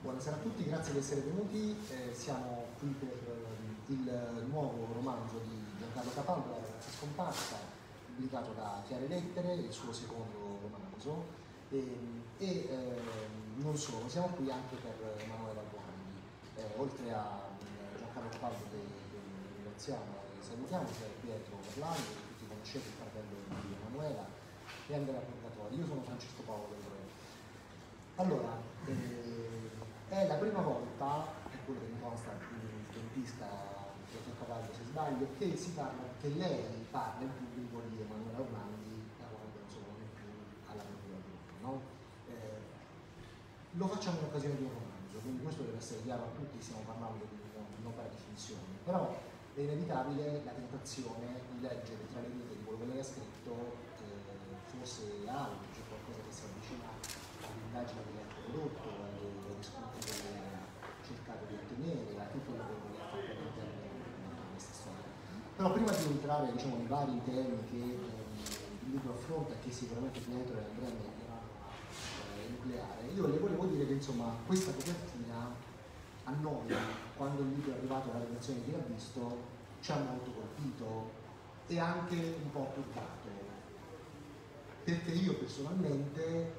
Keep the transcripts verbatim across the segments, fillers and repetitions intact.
Buonasera a tutti, grazie di essere venuti. Eh, siamo qui per eh, il nuovo romanzo di Giancarlo Capaldo, La ragazza scomparsa, pubblicato da Chiare Lettere, il suo secondo romanzo. E, e eh, non solo, siamo qui anche per Emanuela Guardi. Eh, oltre a eh, Giancarlo Capaldo che, che ringraziamo e salutiamo, c'è Pietro Orlando, che tutti conoscete, il fratello di Emanuela, e Andrea Purgatori. Io sono Francesco Paolo del Re. Allora, eh, è la prima volta, è quello che mi consta, il tempisca Pietro Cavallo se sbaglio, che si parla, che lei parla in pubblico di Emanuela Orlandi da quando insomma non è più alla procura no? eh, Lo facciamo in occasione di un romanzo, quindi questo deve essere chiaro a tutti, stiamo parlando di un'opera di finzione, però è inevitabile la tentazione di leggere tra le righe di quello che lei ha scritto, eh, forse altro, c'è qualcosa che si avvicina all'indagine che lei ha prodotto, alle riscontri che lei ha cercato di ottenere, a tutto quello che lei ha fatto all'interno di questa storia. Però prima di entrare diciamo, nei vari temi che ehm, il libro affronta e che sicuramente Pietro e Andrea mi andranno a eh, nucleare, io le volevo dire che insomma questa copertina a noi, quando il libro è arrivato alla redazione di chi l'ha visto, ci ha molto colpito e anche un po' turbato, perché io personalmente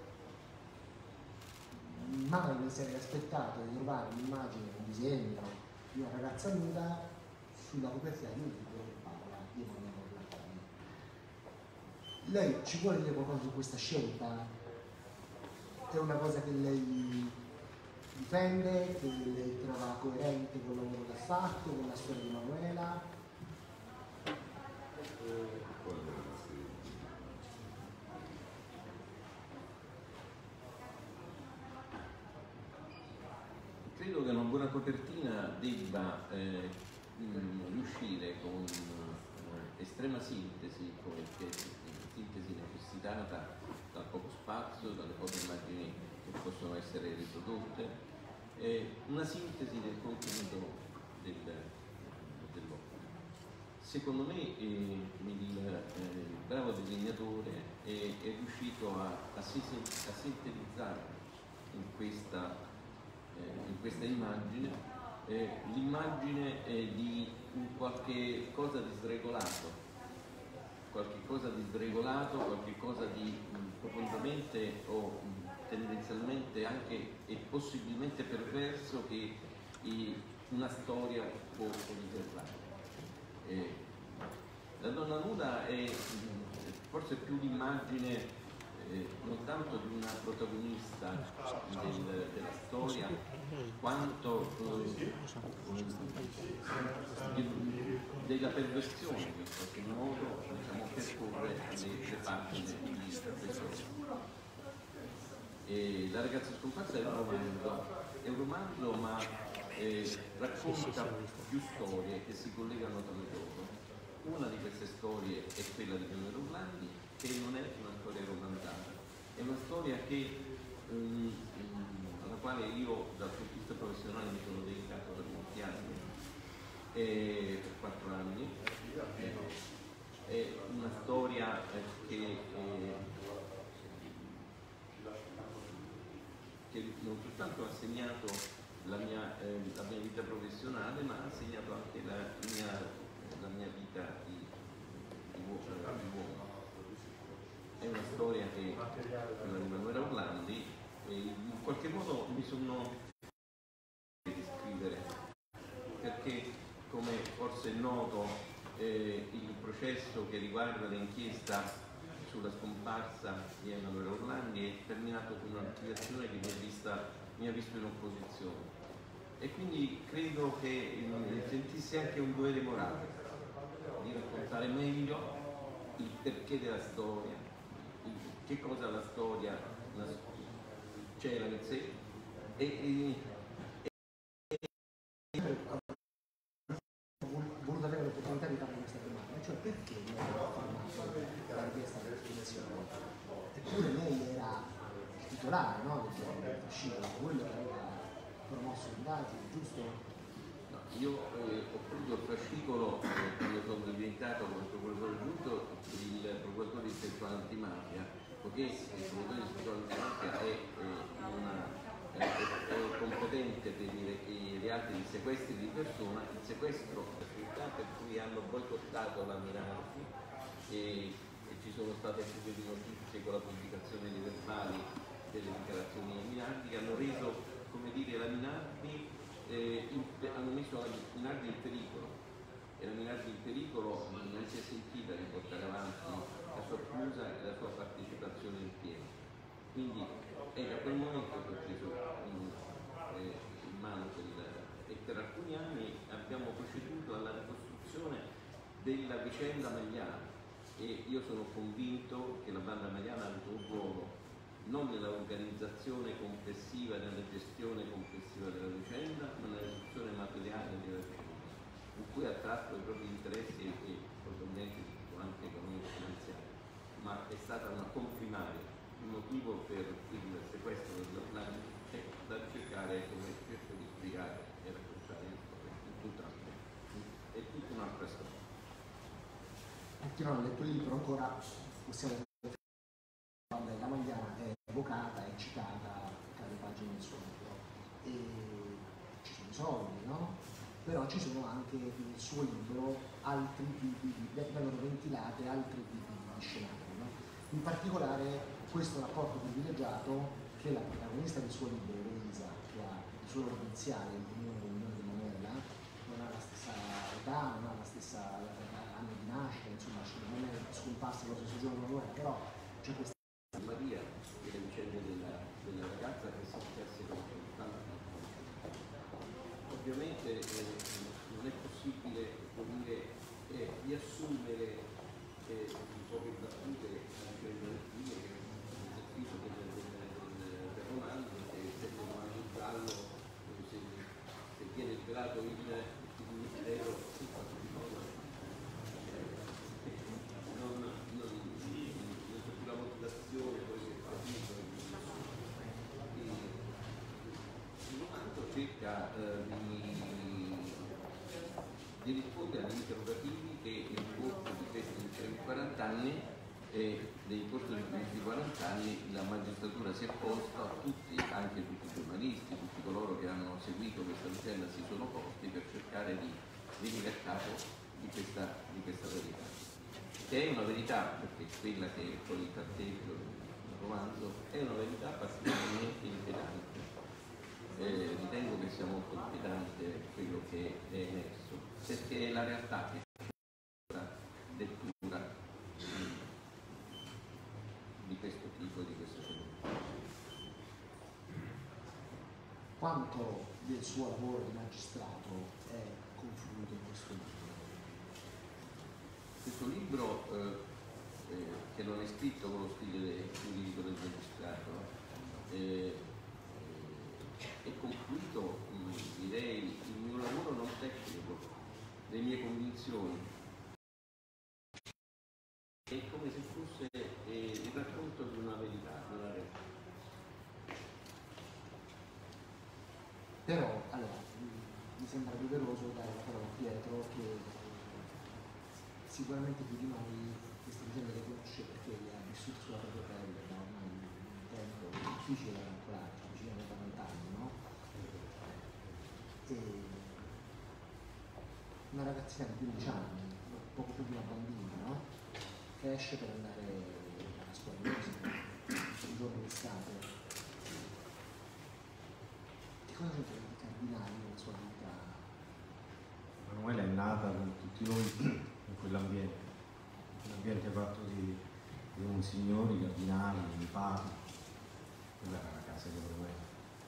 mai mi sarei aspettato di trovare un'immagine, un disegno di una ragazza nuda sulla copertina di un libro che parla di Emanuela Orlandi. Lei ci vuole dire qualcosa su questa scelta? È una cosa che lei difende, che lei trova coerente con il lavoro che ha fatto, con la storia di Emanuela? Credo che una buona copertina debba eh, mh, riuscire con eh, estrema sintesi, come sintesi necessitata dal poco spazio, dalle poche immagini che possono essere riprodotte, eh, una sintesi del contenuto del, dell'opera. Secondo me eh, il, eh, il bravo disegnatore è, è riuscito a, a, a sintetizzare in questa in questa immagine eh, l'immagine eh, di un qualche cosa di sregolato, qualche cosa di sregolato, qualche cosa di mh, profondamente o mh, tendenzialmente anche e possibilmente perverso che eh, una storia può riservare. Eh, la donna nuda è mh, forse più l'immagine Eh, non tanto di una protagonista del, della storia quanto eh, di, della perversione che in qualche modo diciamo, percorre le, le pagine di questo. E La ragazza scomparsa è un romanzo, è un romanzo ma eh, racconta più storie che si collegano tra loro. Una di queste storie è quella di Emanuela Orlandi, che non è una storia romanzata, è una storia che, um, alla quale io dal punto di vista professionale mi sono dedicato per molti anni, eh, per quattro anni. Eh, è una storia eh, che, eh, che non soltanto ha segnato la mia, eh, la mia vita professionale, ma ha segnato anche la mia la mia vita di, di, di uomo. È una storia che quella di Emanuela Orlandi e in qualche modo mi sono di scrivere perché, come forse è noto, eh, il processo che riguarda l'inchiesta sulla scomparsa di Emanuela Orlandi è terminato con un'archiviazione che mi ha, vista, mi ha visto in opposizione. E quindi credo che eh, sentissi anche un dovere morale di raccontare meglio il perché della storia, il, che cosa la storia c'era in sé e, e, e... ho voluto avere l'opportunità di fare questa domanda, cioè perché lei ha firmato la richiesta della spiegazione? Eppure lei era il titolare no, del fascicolo, quello che aveva promosso le indagini, giusto? No, io eh, ho preso il fascicolo eh, quando sono diventato come procuratore aggiunto il procuratore distrettuale antimafia, poiché il procuratore distrettuale antimafia è eh, una è, è competente per i reati di sequestro di persona, il sequestro per cui hanno boicottato la Minardi e, e ci sono state fugue di notizie con la pubblicazione dei verbali delle dichiarazioni di Minardi che hanno reso, come dire, la Minardi, eh, in, hanno messo la Minardi in pericolo e la Minardi in pericolo non si è sentita di portare avanti la sua accusa e la sua partecipazione in pieno. Quindi è da quel momento che ho preso in, eh, in mano quel, e per alcuni anni abbiamo proceduto alla ricostruzione della vicenda Magliana e io sono convinto che la banda Magliana ha avuto un ruolo non nella organizzazione complessiva, nella gestione complessiva della vicenda, ma nella gestione materiale della vicenda, in cui ha tratto i propri interessi e, e probabilmente di tipo anche economico-finanziario, ma è stata una comprimaria. Il motivo per il sequestro dell'Atlantico è da cercare, come cerco di spiegare e raccontare in tutt'altro. È tutta un'altra storia. Chi non ha letto il libro ancora possiamo dire che la Magliana è evocata, è citata tra le pagine del suo libro e ci sono i soldi, no? Però ci sono anche nel suo libro altri tipi di, vengono ventilate altri tipi di scenari, no? In particolare questo rapporto privilegiato che la protagonista del suo libro, Elisa, che ha il suo loro iniziale, l'unione di Manuela, non ha la stessa età, non ha la stessa anno di nascita, insomma non è scomparsa lo stesso giorno Manuela, però c'è questa Maria e le vicende della, della ragazza che si successe con ovviamente eh, non è possibile dire, eh, riassumere eh, in poche battute la vicenda del film che è l'esercizio del, del, del, del romanzo, che se il romanzo giallo se, se viene rivelato il, il mistero si fa di nuovo non, non, non c'è più la motivazione poi si è capito il romanzo cerca eh, di, di rispondere agli interrogativi che nel corso di questi quaranta anni e nel corso di questi quaranta anni la magistratura si è posta, tutti, anche tutti i giornalisti, tutti coloro che hanno seguito questa vicenda si sono posti per cercare di venire a capo di questa, di questa verità. Che è una verità, perché quella che è poi il carteggio del romanzo, è una verità particolarmente inquietante. Eh, ritengo che sia molto inquietante quello che è emerso, perché è la realtà che è la lettura di questo tipo e di questo fenomeno. Quanto del suo lavoro di magistrato è confluito in questo libro? Questo libro, eh, eh, che non è scritto con lo stile giuridico del magistrato, eh, è confluito, mh, direi, il mio lavoro non tecnico, le mie convinzioni. È come se fosse eh, il racconto di una verità, di una realtà. Però, allora, mi sembra doveroso dare la parola a Pietro che sicuramente più di noi questa vicenda le conosce perché le ha vissute sulla propria pelle da ormai un tempo difficile da calcolare, cioè vicino a novanta anni, no? E una ragazzina di quindici anni, poco più di una bambina, no? Che esce per andare alla scuola di musica, un giorno d'estate. Che cosa c'entra di cardinali nella sua vita? Manuela è nata con tutti noi in quell'ambiente, un ambiente fatto di, di monsignori, cardinali, di padri. Quella era la casa di Manuela.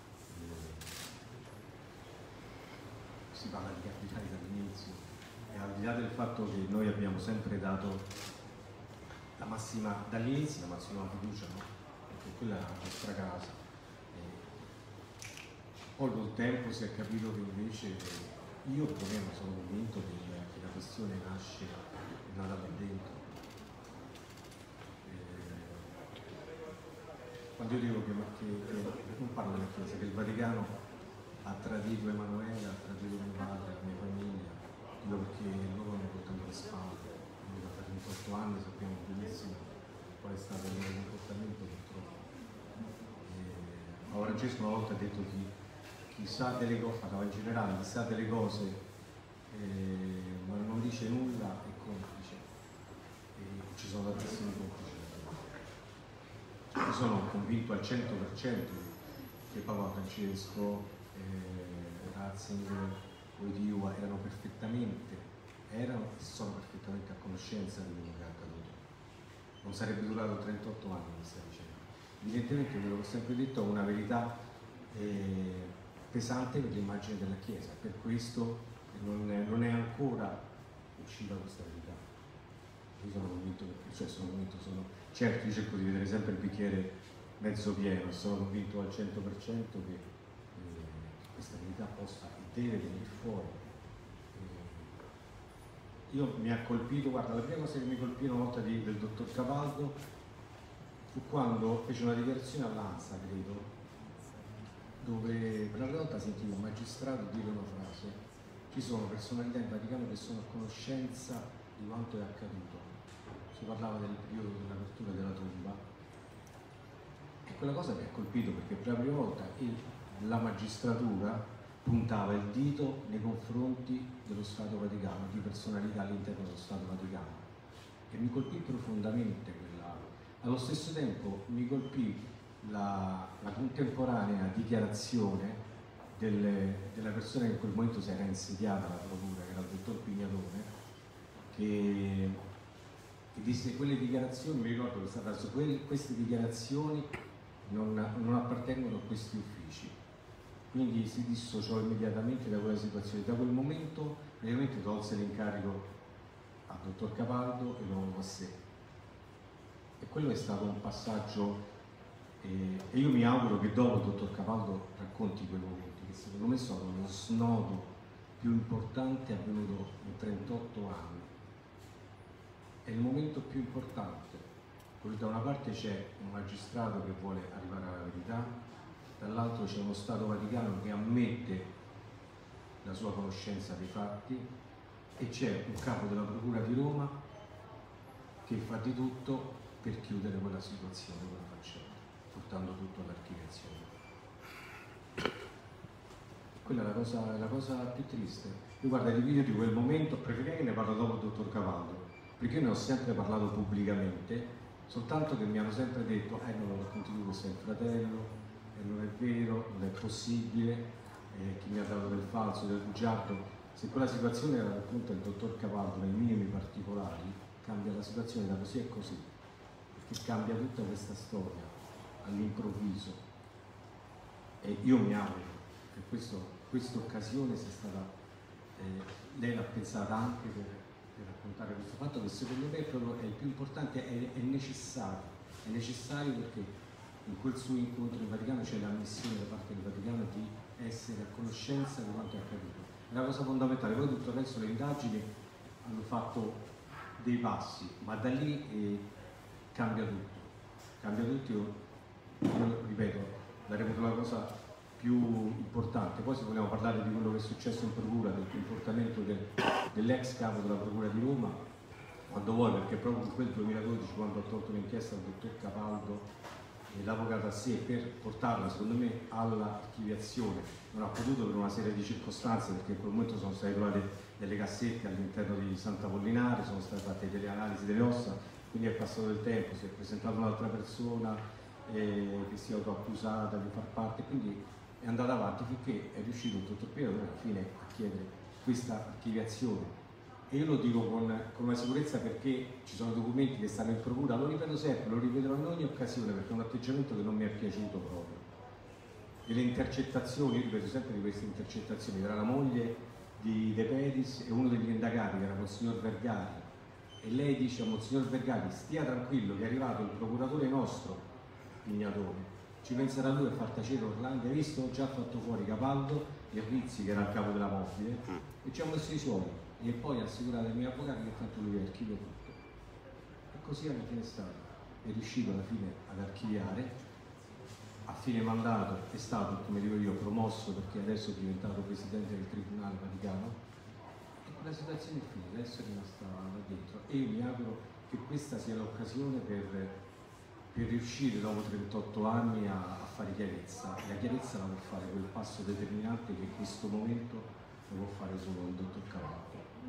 Si parla di cardinali dall'inizio e al di là del fatto che noi abbiamo sempre dato la massima, dall'inizio la massima fiducia, no? Perché quella è la nostra casa. E poi col tempo si è capito che invece io per me sono convinto che, che la questione nasce è nata da dentro. E quando io dico che, che, che non parlo della Chiesa, che il Vaticano ha tradito Emanuele, ha tradito mio padre, la mia famiglia, dico perché loro hanno portato le spalle, quindi da trentotto anni sappiamo benissimo qual è stato il loro comportamento purtroppo. E ora Francesco una volta ha detto chi, chi sa delle cose, parlava in generale, chi sa delle cose eh, ma non dice nulla è complice, e ci sono tantissimi complici. Io sono convinto al cento per cento che Papa Francesco, eh, Ratzinger, Wojtyła erano perfettamente, erano e sono perfettamente a conoscenza di quello che è accaduto. Non sarebbe durato trentotto anni questa vicenda. Evidentemente, quello che ho sempre detto, è una verità eh, pesante per l'immagine della Chiesa, per questo non è, non è ancora uscita questa verità. Io sono convinto, cioè sono convinto, sono certo, io cerco di vedere sempre il bicchiere mezzo pieno, sono convinto al cento per cento che eh, questa verità possa e deve venire fuori. Eh, io mi ha colpito, guarda, la prima cosa che mi colpì una volta di, del dottor Capaldo fu quando fece una dichiarazione all'ANSA, credo, dove per la prima volta sentivo un magistrato dire una frase: ci sono personalità in Vaticano che sono a conoscenza di quanto è accaduto. Si parlava del periodo dell'apertura della tomba e quella cosa mi ha colpito, perché per la prima volta la magistratura puntava il dito nei confronti dello Stato Vaticano, di personalità all'interno dello Stato Vaticano, e mi colpì profondamente quella. Allo stesso tempo mi colpì la, la contemporanea dichiarazione delle, della persona che in quel momento si era insediata alla procura, che era il dottor Pignatone, che, che disse quelle dichiarazioni, mi ricordo questa frase, quelle, queste dichiarazioni non, non appartengono a questi uffici. Quindi si dissociò immediatamente da quella situazione. Da quel momento praticamente tolse l'incarico al dottor Capaldo e lo a sé. E quello è stato un passaggio, eh, e io mi auguro che dopo il dottor Capaldo racconti quei momenti, che secondo me sono lo snodo più importante avvenuto in trentotto anni. È il momento più importante, perché da una parte c'è un magistrato che vuole arrivare alla verità, dall'altro c'è uno Stato Vaticano che ammette la sua conoscenza dei fatti, e c'è un capo della Procura di Roma che fa di tutto per chiudere quella situazione, quella faccenda, portando tutto all'archiviazione. Quella è la cosa, è la cosa più triste. Io guarda, i video di quel momento, preferirei che ne parlo dopo il dottor Capaldo, perché io ne ho sempre parlato pubblicamente, soltanto che mi hanno sempre detto eh non lo racconti tu, questo è il fratello, e non è vero, non è possibile, eh, chi mi ha dato del falso, del bugiardo. Se quella situazione era racconta il dottor Capaldo nei minimi particolari, cambia la situazione da così a così, perché cambia tutta questa storia all'improvviso. E io mi auguro che questa occasione sia stata, eh, lei l'ha pensata anche per, per raccontare questo fatto, che secondo me è, proprio, è il più importante, è, è necessario, è necessario perché in quel suo incontro in Vaticano c'è la missione da parte del Vaticano di essere a conoscenza di quanto è accaduto. È una cosa fondamentale. Poi tutto il resto, le indagini hanno fatto dei passi, ma da lì eh, cambia tutto. Cambia tutto, io, io ripeto, daremo la cosa più importante. Poi se vogliamo parlare di quello che è successo in procura, del comportamento del, dell'ex capo della Procura di Roma, quando vuoi, perché proprio in quel duemiladodici, quando ha tolto l'inchiesta al dottor Capaldo, l'avvocato a sé, per portarla secondo me all'archiviazione, non ha potuto per una serie di circostanze, perché in quel momento sono state trovate delle cassette all'interno di Sant'Apollinare, sono state fatte delle analisi delle ossa, quindi è passato del tempo, si è presentata un'altra persona eh, che si è autoaccusata di far parte, quindi è andata avanti finché è riuscito il dottor Piero alla fine a chiedere questa archiviazione. E io lo dico con, con una sicurezza, perché ci sono documenti che stanno in procura, lo ripeto sempre, lo ripeterò in ogni occasione, perché è un atteggiamento che non mi è piaciuto proprio. E le intercettazioni, io ripeto sempre di queste intercettazioni, tra la moglie di De Pedis e uno degli indagati, che era Monsignor Vergati, e lei dice a Monsignor Vergati: stia tranquillo che è arrivato il procuratore nostro, Pignatone, ci penserà lui a far tacere Orlando, hai visto? Ho già fatto fuori Capaldo e Rizzi, che era il capo della mobile, e ci ha messo i suoi. E poi assicurato ai miei avvocati che tanto lui archivia tutto. E così alla fine è stato, è riuscito alla fine ad archiviare, a fine mandato è stato, come dico io, promosso, perché adesso è diventato presidente del Tribunale Vaticano, e quella situazione è finita, adesso è rimasta là dentro. E io mi auguro che questa sia l'occasione per, per riuscire dopo trentotto anni a, a fare chiarezza. La chiarezza la può fare quel passo determinante che in questo momento lo può fare solo il dottor Cavallo.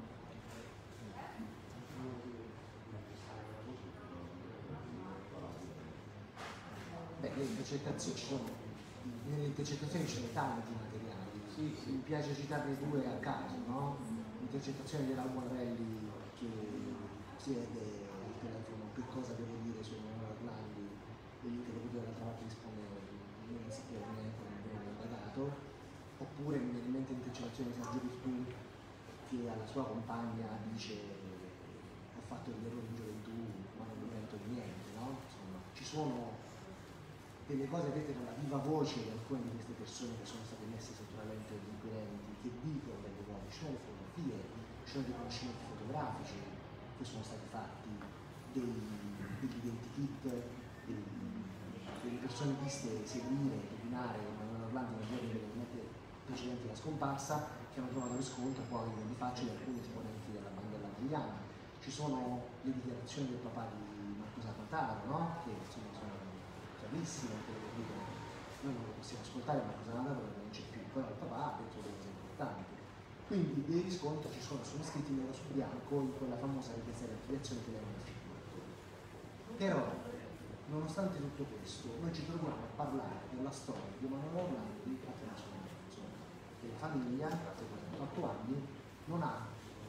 Beh, le intercettazioni ci sono, nelle intercettazioni ci sono tanti materiali, Sì, sì. mi piace citarne due a caso, no? L'intercettazione di Raul Morelli che chiede al telefono che cosa devo dire su Emanuele Orlandi e l'interlocutore dall'altra parte risponde non si chiede niente, non viene indagato, oppure mi viene in mente l'intercettazione di Sergio Virtù che alla sua compagna dice ho fatto degli errori in gioventù ma non mi pento di niente, no? Insomma, ci sono delle cose dette dalla viva voce di alcune di queste persone che sono state messe sotto la lente degli inquirenti, che dicono delle cose, ci sono le fotografie, ci sono dei riconoscimenti fotografici che sono stati fatti, dei, degli identikit, dei, delle persone viste seguire, dominare Emanuele Orlandi nei giorni immediatamente precedenti alla scomparsa, che hanno trovato riscontro poi di facile alcuni esponenti della bandella brasiliana. Ci sono le dichiarazioni del papà di Marcusa Mataro, no? Che insomma sono bravissimo quello che dicono, noi non lo possiamo ascoltare ma cosa andata perché non c'è più, però il papà ha detto delle cose importanti, quindi dei riscontri ci sono, sono scritti nero su bianco in quella famosa richiesta di archiviazione che lei non ha firmato. Però nonostante tutto questo noi ci troviamo a parlare della storia di Emanuele Orlandi attraverso un mezzo, che la famiglia dopo trentotto anni non ha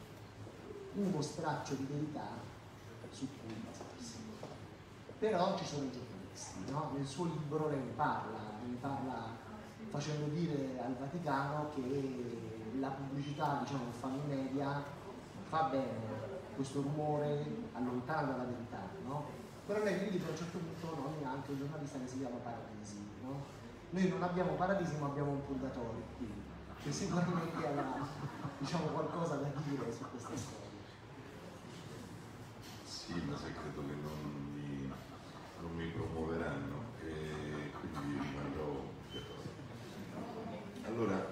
uno straccio di verità su cui basarsi, però ci sono i giornalisti. No? Nel suo libro lei ne parla, ne parla facendo dire al Vaticano che la pubblicità, diciamo, che fanno i media non fa bene, questo rumore allontana dalla verità, no? Però lei nel libro a un certo punto nomina anche un giornalista che si chiama Paradisi, no? Noi non abbiamo Paradisi ma abbiamo un purgatorio qui, che sicuramente avrà, diciamo, qualcosa da dire su questa storia. Sì, ma se credo che non non mi promuoveranno e quindi rimarrò. Allora,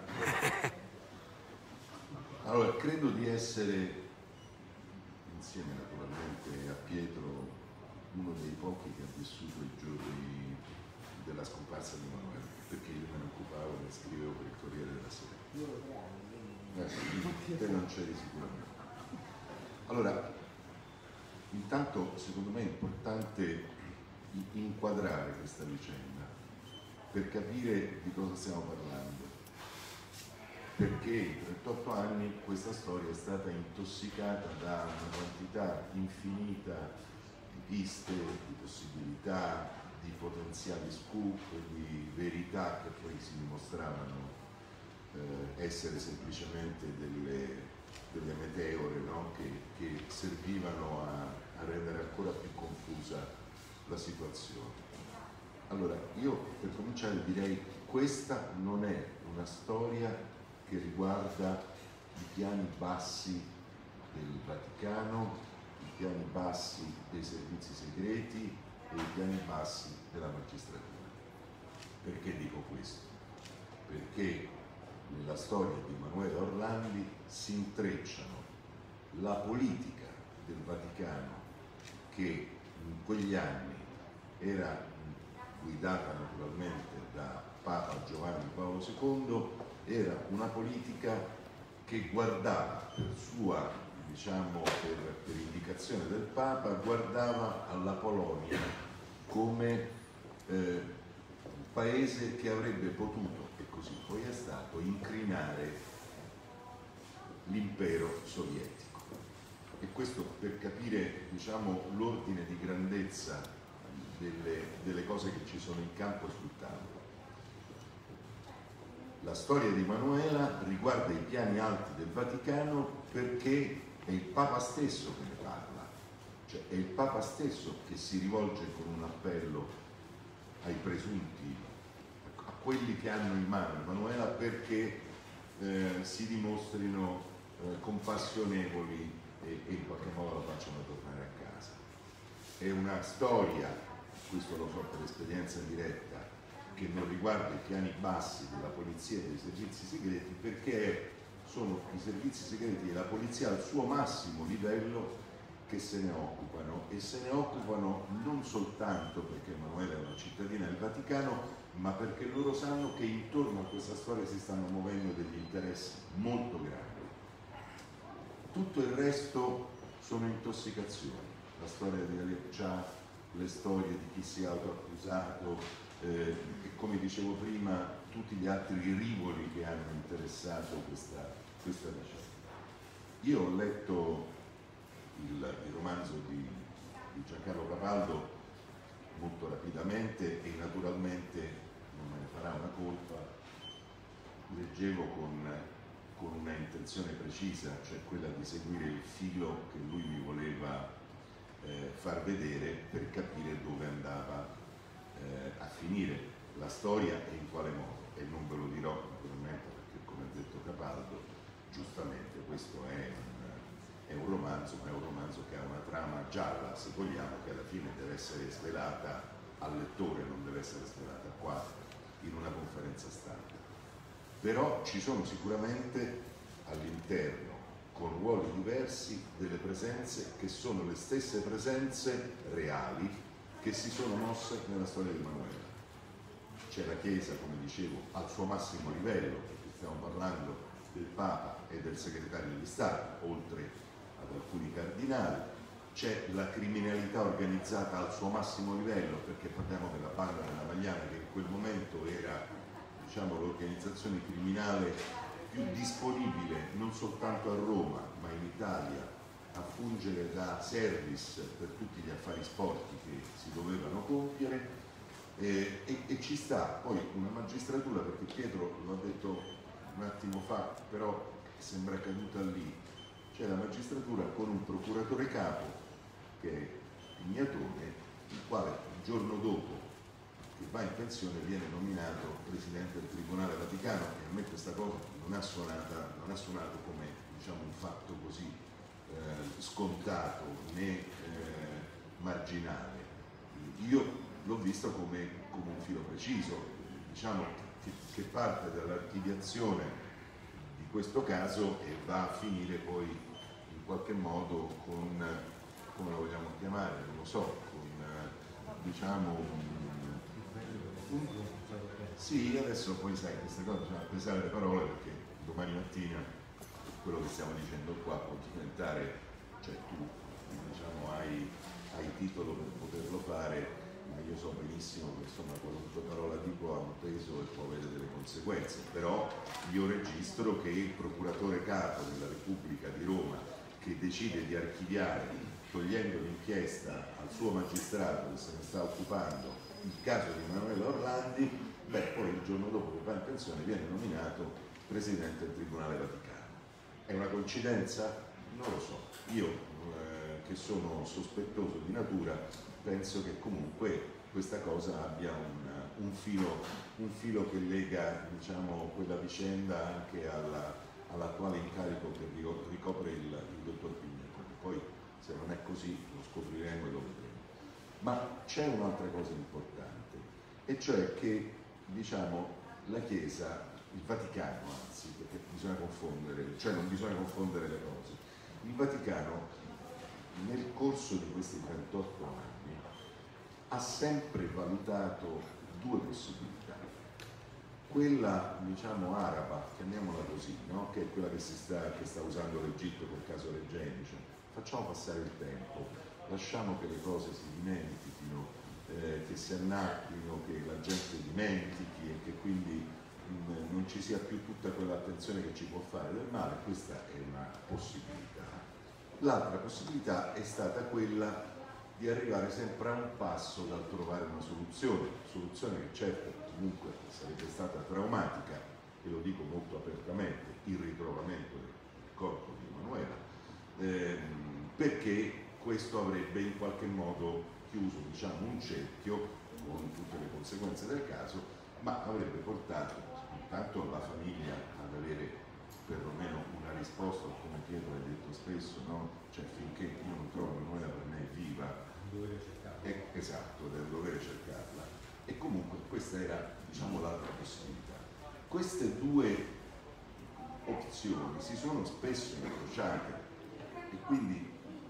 allora, credo di essere, insieme naturalmente a Pietro, uno dei pochi che ha vissuto i giorni della scomparsa di Emanuele, perché io me ne occupavo e scrivevo per il Corriere della Sera. Io lo tre anni, Eh, sì, te non c'eri sicuramente. Allora, intanto secondo me è importante inquadrare questa vicenda per capire di cosa stiamo parlando, perché in trentotto anni questa storia è stata intossicata da una quantità infinita di piste, di possibilità, di potenziali scoop, di verità che poi si dimostravano eh, essere semplicemente delle, delle meteore, no? che, che servivano a, a rendere ancora più confusa la situazione. Allora, io per cominciare direi che questa non è una storia che riguarda i piani bassi del Vaticano, i piani bassi dei servizi segreti e i piani bassi della magistratura. Perché dico questo? Perché nella storia di Emanuele Orlandi si intrecciano la politica del Vaticano, che in quegli anni era guidata naturalmente da Papa Giovanni Paolo secondo, era una politica che guardava per sua, diciamo, per, per indicazione del Papa, guardava alla Polonia come eh, un paese che avrebbe potuto, e così poi è stato, incrinare l'impero sovietico. E questo per capire, diciamo, l'ordine di grandezza delle, delle cose che ci sono in campo e sul tavolo. La storia di Emanuela riguarda i piani alti del Vaticano perché è il Papa stesso che ne parla, cioè è il Papa stesso che si rivolge con un appello ai presunti, a quelli che hanno in mano Emanuela, perché eh, si dimostrino eh, compassionevoli e, e in qualche modo la facciano tornare a casa. È una storia, questo lo so per esperienza diretta, che non riguarda i piani bassi della polizia e dei servizi segreti, perché sono i servizi segreti e la polizia al suo massimo livello che se ne occupano, e se ne occupano non soltanto perché Emanuela è una cittadina del Vaticano, ma perché loro sanno che intorno a questa storia si stanno muovendo degli interessi molto grandi. Tutto il resto sono intossicazioni. La storia di Alepcia, le storie di chi si è autoaccusato eh, e, come dicevo prima, tutti gli altri rivoli che hanno interessato questa, questa vicenda. Io ho letto il, il romanzo di, di Giancarlo Capaldo molto rapidamente e naturalmente non me ne farà una colpa. Leggevo con, con una intenzione precisa, cioè quella di seguire il filo che lui mi voleva eh, far vedere per capire dove andava eh, a finire la storia e in quale modo. E non ve lo dirò naturalmente perché, come ha detto Capaldo, giustamente questo è un, è un romanzo, ma è un romanzo che ha una trama gialla, se vogliamo, che alla fine deve essere svelata al lettore, non deve essere svelata qua in una conferenza stampa. Però ci sono sicuramente all'interno, con ruoli diversi, delle presenze che sono le stesse presenze reali che si sono mosse nella storia di Emanuela. C'è la Chiesa, come dicevo, al suo massimo livello, perché stiamo parlando del Papa e del Segretario di Stato, oltre ad alcuni cardinali. C'è la criminalità organizzata al suo massimo livello, perché parliamo della Banda della Magliana, che in quel momento era, diciamo, l'organizzazione criminale più disponibile non soltanto a Roma, ma in Italia, a fungere da service per tutti gli affari sporchi che si dovevano compiere. E, e, e ci sta poi una magistratura, perché Pietro l'ha detto un attimo fa, però sembra caduta lì. C'è la magistratura con un procuratore capo che è Pignatone, il quale il giorno dopo che va in pensione viene nominato presidente del Tribunale Vaticano, e a me questa cosa non ha, suonata, non ha suonato come, diciamo, un fatto così eh, scontato né eh, marginale. Io l'ho visto come, come un filo preciso, diciamo, che, che parte dall'archiviazione di questo caso e va a finire poi in qualche modo con, come lo vogliamo chiamare, non lo so, con, diciamo, un, un, sì, adesso poi sai, queste cose bisogna pesare le parole, perché domani mattina quello che stiamo dicendo qua può diventare, cioè tu, diciamo, hai, hai titolo per poterlo fare, ma io so benissimo che, insomma, qualunque parola dico ha un peso e può avere delle conseguenze. Però io registro che il procuratore capo della Repubblica di Roma, che decide di archiviare, togliendo l'inchiesta al suo magistrato che se ne sta occupando, il caso di Emanuela Orlandi, beh, poi il giorno dopo che va in pensione viene nominato presidente del Tribunale Vaticano. È una coincidenza? Non lo so. Io, eh, che sono sospettoso di natura, penso che comunque questa cosa abbia un, un, filo, un filo che lega, diciamo, quella vicenda anche alla, all'attuale incarico che ricopre il, il dottor Pignatone. Poi, se non è così, lo scopriremo e lo vedremo. Ma c'è un'altra cosa importante, e cioè che, diciamo, la Chiesa, il Vaticano anzi, perché bisogna confondere, cioè non bisogna confondere le cose, il Vaticano nel corso di questi trentotto anni ha sempre valutato due possibilità. Quella, diciamo, araba, chiamiamola così, no? Che è quella che, si sta, che sta usando l'Egitto per caso Regeni, cioè, facciamo passare il tempo, lasciamo che le cose si dimentichino, eh, che si annacquino, che la gente dimentichi e che quindi mh, non ci sia più tutta quell'attenzione che ci può fare del male. Questa è una possibilità. L'altra possibilità è stata quella di arrivare sempre a un passo dal trovare una soluzione, soluzione che certo comunque sarebbe stata traumatica, e lo dico molto apertamente, il ritrovamento del corpo di Emanuela, ehm, perché questo avrebbe in qualche modo chiuso, diciamo, un cerchio con tutte le conseguenze del caso, ma avrebbe portato intanto la famiglia ad avere perlomeno una risposta, come Pietro ha detto spesso, no? Cioè, finché io non trovo Emanuela, per me è viva, dovere cercarla. È, esatto, del dovere cercarla. E comunque questa era, diciamo, l'altra possibilità. Queste due opzioni si sono spesso incrociate, e quindi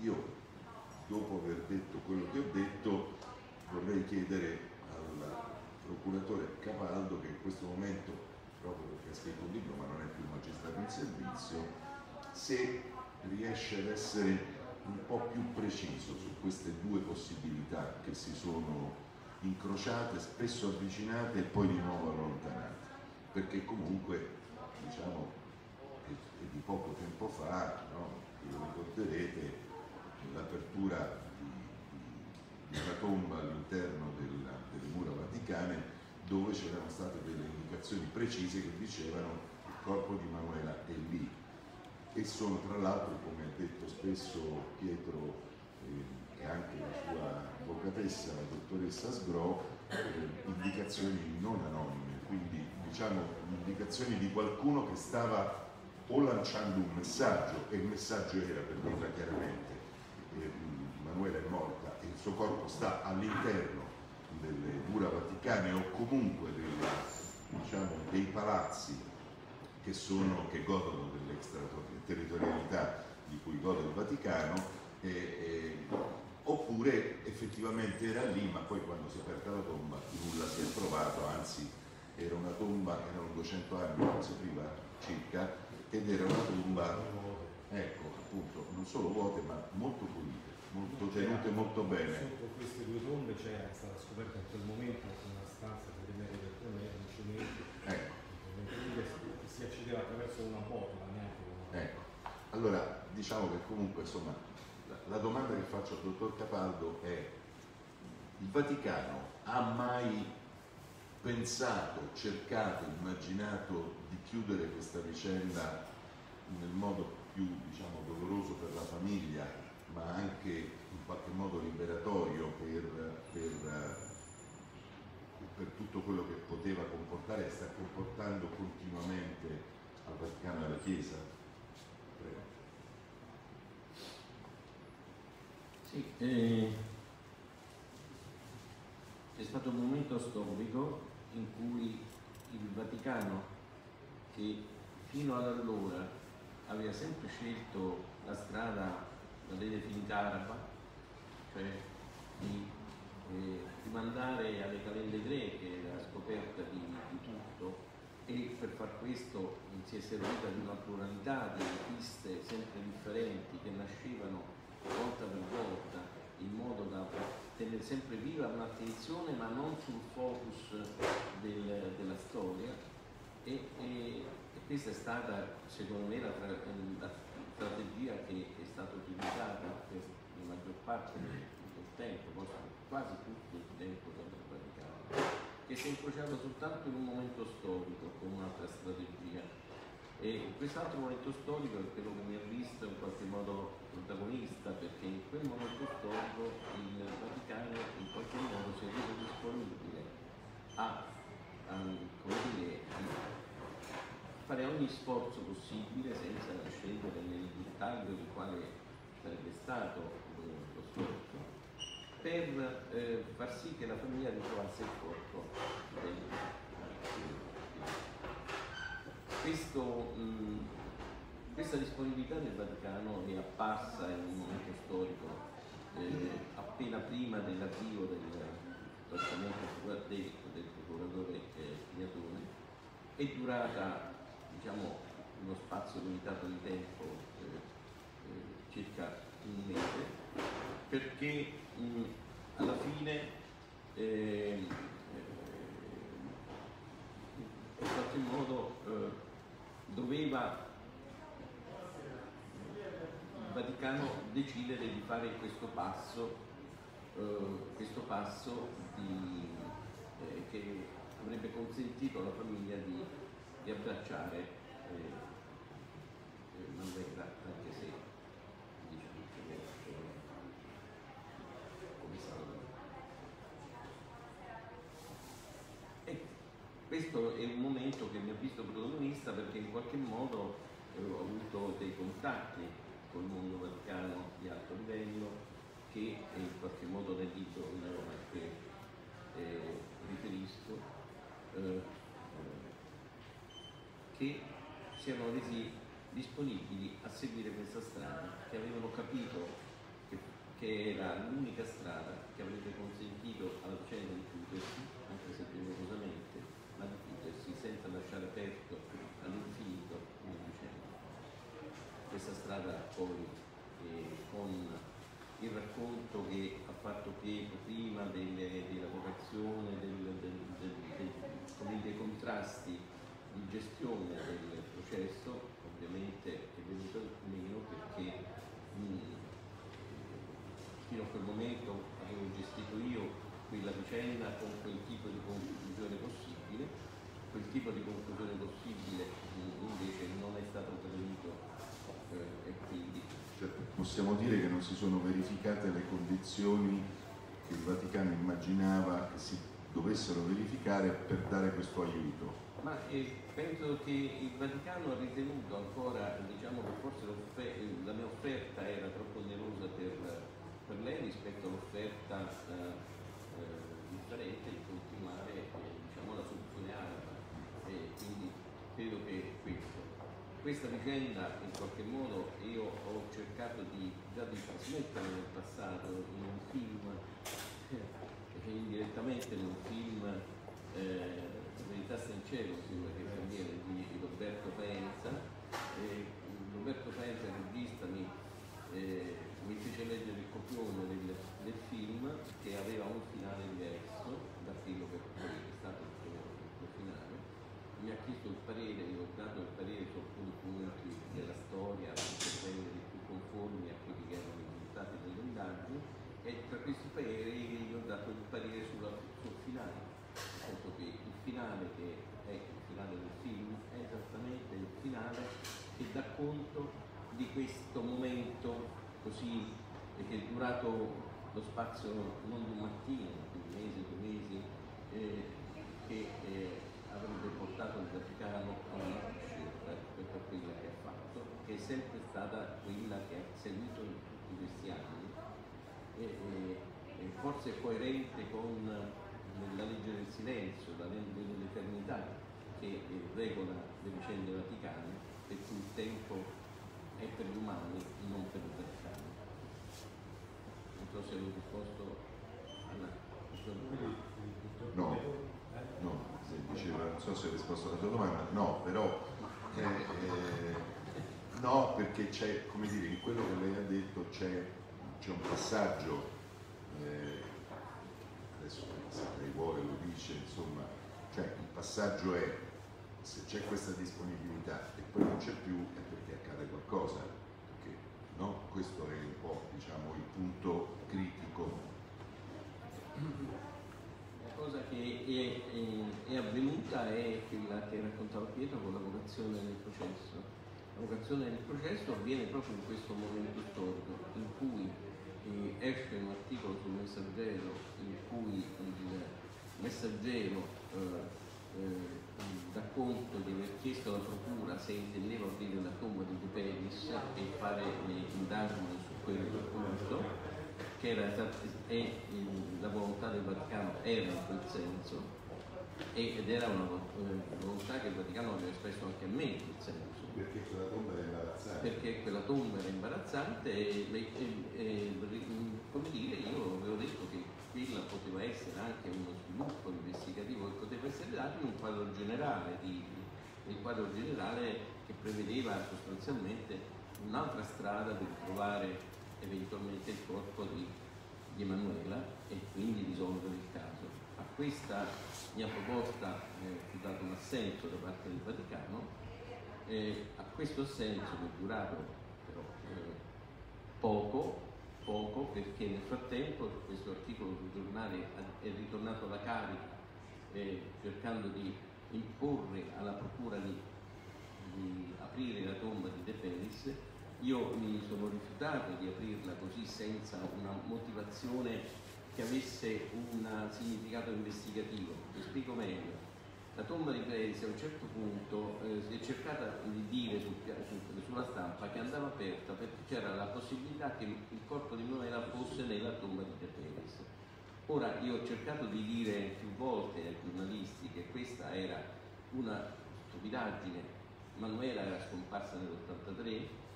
io, dopo aver detto quello che ho detto, vorrei chiedere al procuratore Capaldo, che in questo momento, proprio perché ha scritto un libro ma non è più magistrato in servizio, se riesce ad essere un po' più preciso su queste due possibilità che si sono incrociate, spesso avvicinate e poi di nuovo allontanate, perché comunque, diciamo, è, è di poco tempo fa, no? Lo ricorderete, l'apertura di, di, di una tomba all'interno del, delle mura vaticane, dove c'erano state delle indicazioni precise che dicevano il corpo di Manuela è lì, e sono tra l'altro, come ha detto spesso Pietro eh, e anche la sua avvocatessa, la dottoressa Sgro, eh, indicazioni non anonime, quindi diciamo indicazioni di qualcuno che stava o lanciando un messaggio, e il messaggio era, per dirla chiaramente, eh, Manuela è morta e il suo corpo sta all'interno delle mura vaticane o comunque dei, diciamo, dei palazzi che, sono, che godono dell'extraterritorialità di cui gode il Vaticano, e, e, oppure effettivamente era lì, ma poi quando si è aperta la tomba nulla si è trovato, anzi era una tomba, erano duecento anni, non si apriva circa, ed era una tomba, ecco, appunto, non solo vuote ma molto pulite, molto tenute molto bene. Sotto queste due tombe c'era stata scoperta in quel momento una stanza per i metri per tre metri, un cemento, ecco. che si accedeva attraverso una botola, neanche una... Ecco, allora diciamo che comunque insomma la, la domanda che faccio al dottor Capaldo è: il Vaticano ha mai pensato, cercato, immaginato di chiudere questa vicenda nel modo più, diciamo, doloroso per la famiglia, ma anche in qualche modo liberatorio per, per, per tutto quello che poteva comportare e sta comportando continuamente al Vaticano e alla Chiesa? Prego. Sì, eh, c'è stato un momento storico in cui il Vaticano, che fino ad allora aveva sempre scelto la strada, la legge finita araba, cioè di eh, rimandare alle calende greche la scoperta di, di tutto, e per far questo si è servita di una pluralità di piste sempre differenti che nascevano volta per volta in modo da tenere sempre viva un'attenzione ma non sul focus del, della storia, e, e, e questa è stata secondo me la, la strategia che è stata utilizzata per la maggior parte del, del tempo, quasi tutto il tempo del Vaticano, che si è incrociato soltanto in un momento storico con un'altra strategia. E quest'altro momento storico è quello che mi ha visto in qualche modo protagonista, perché in quel momento storico il Vaticano in qualche modo si è reso disponibile a, a, come dire, a fare ogni sforzo possibile, senza scendere nel dettaglio di quale sarebbe stato lo sforzo, per eh, far sì che la famiglia ritrovasse il corpo del, Questo, mh, questa disponibilità del Vaticano è apparsa in un momento storico eh, appena prima dell'avvio del trattamento del, del procuratore eh, Pignatone, è durata, diciamo, uno spazio limitato di tempo, eh, eh, circa un mese, perché mh, alla fine eh, in qualche modo eh, doveva il Vaticano decidere di fare questo passo, eh, questo passo di, eh, che avrebbe consentito alla famiglia di, di abbracciare eh, eh, Manuela, anche se diciamo che eh, come salva. E questo è un momento che mi ha visto protagonista, perché in qualche modo eh, ho avuto dei contatti col mondo vaticano di alto livello, che eh, in qualche modo nel libro che eh, riferisco, eh, che siano resi disponibili a seguire questa strada, che avevano capito che era l'unica strada che avrebbe consentito alla vicenda di chiudersi, anche se dolorosamente, ma di chiudersi senza lasciare aperto all'infinito una vicenda. Questa strada poi, eh, con il racconto che ha fatto Pietro prima delle, della vocazione, del, del, del, del, del, dei contrasti di gestione del processo, ovviamente è venuto meno perché mh, fino a quel momento avevo gestito io quella vicenda con quel tipo di conclusione possibile, quel tipo di conclusione possibile mh, invece non è stato prevenuto eh, e quindi Cioè, possiamo dire che non si sono verificate le condizioni che il Vaticano immaginava che si dovessero verificare per dare questo aiuto. Ma eh, penso che il Vaticano ha ritenuto ancora, diciamo che forse la mia offerta era troppo onerosa per, per lei rispetto all'offerta eh, eh, differente di continuare eh, diciamo, la soluzione araba. E quindi credo che questo. Questa vicenda in qualche modo io ho cercato di, già di trasmettere nel passato in un film, eh, indirettamente in un film, eh, Verità sta in cielo, che viene di Roberto Faenza. Eh, Roberto Faenza, il regista, mi, eh, mi fece leggere il copione del, del film che aveva un finale diverso da quello che poi è stato il finale. Mi ha chiesto il parere, io ho dato il parere su alcuni punti della storia per rendere più conformi a quelli che erano i risultati delle indagini, e tra questi pareri io ho dato il parere sulla, sul finale, nel senso che il finale che è il finale del film è esattamente il finale che dà conto di questo momento così, che è durato lo spazio non di un mattino, di un mese, due mesi, eh, che eh, avrebbe portato il Vaticano a una scelta rispetto a quella che ha fatto, che è sempre stata quella che ha seguito in tutti questi anni, e, e, e forse è coerente con la legge del silenzio, la legge dell'eternità che eh, regola le vicende vaticane, per cui il tempo è per gli umani, non per il Vaticano. Non so se avevo risposto alla... No, no, se diceva, non so se ho risposto alla tua domanda, no, però eh, eh, no, perché c'è, come dire, in quello che lei ha detto c'è, c'è un passaggio, eh, adesso se lei vuole lo dice, insomma, cioè il passaggio è, se c'è questa disponibilità e poi non c'è più, è perché accade qualcosa, perché no? Questo è un po', diciamo, il punto critico. La cosa che è, è, è avvenuta è quella che raccontava Pietro con la vocazione nel processo. La vocazione nel processo avviene proprio in questo momento storico in cui eh, esce un articolo sul Messaggero in cui il Messaggero eh, eh, dà conto di aver chiesto alla procura se intendeva aprire la tomba di De Pedis e fare le indagini su quel punto, che era e la volontà del Vaticano era in quel senso, ed era una volontà che il Vaticano aveva espresso anche a me in quel senso. Perché quella tomba era imbarazzante? Perché quella tomba era imbarazzante e, e, e, e come dire, io avevo detto che quella poteva essere anche uno sviluppo investigativo che poteva essere dato in un quadro generale, di, il quadro generale che prevedeva sostanzialmente un'altra strada per trovare eventualmente il corpo di, di Emanuela e quindi risolvere il caso. A questa mia proposta eh, fu dato un assenso da parte del Vaticano. Eh, a questo assenso, che è durato però eh, poco, poco, perché nel frattempo questo articolo sul giornale è ritornato alla carica eh, cercando di imporre alla procura di, di aprire la tomba di De Pedis. Io mi sono rifiutato di aprirla così senza una motivazione che avesse un significato investigativo. Vi spiego meglio. La tomba di Pedis a un certo punto eh, si è cercata di dire sul, su, sulla stampa che andava aperta perché c'era la possibilità che il corpo di Emanuela fosse nella tomba di De Pedis. Ora io ho cercato di dire più volte ai giornalisti che questa era una stupidaggine. Emanuela era scomparsa nell'ottantatré,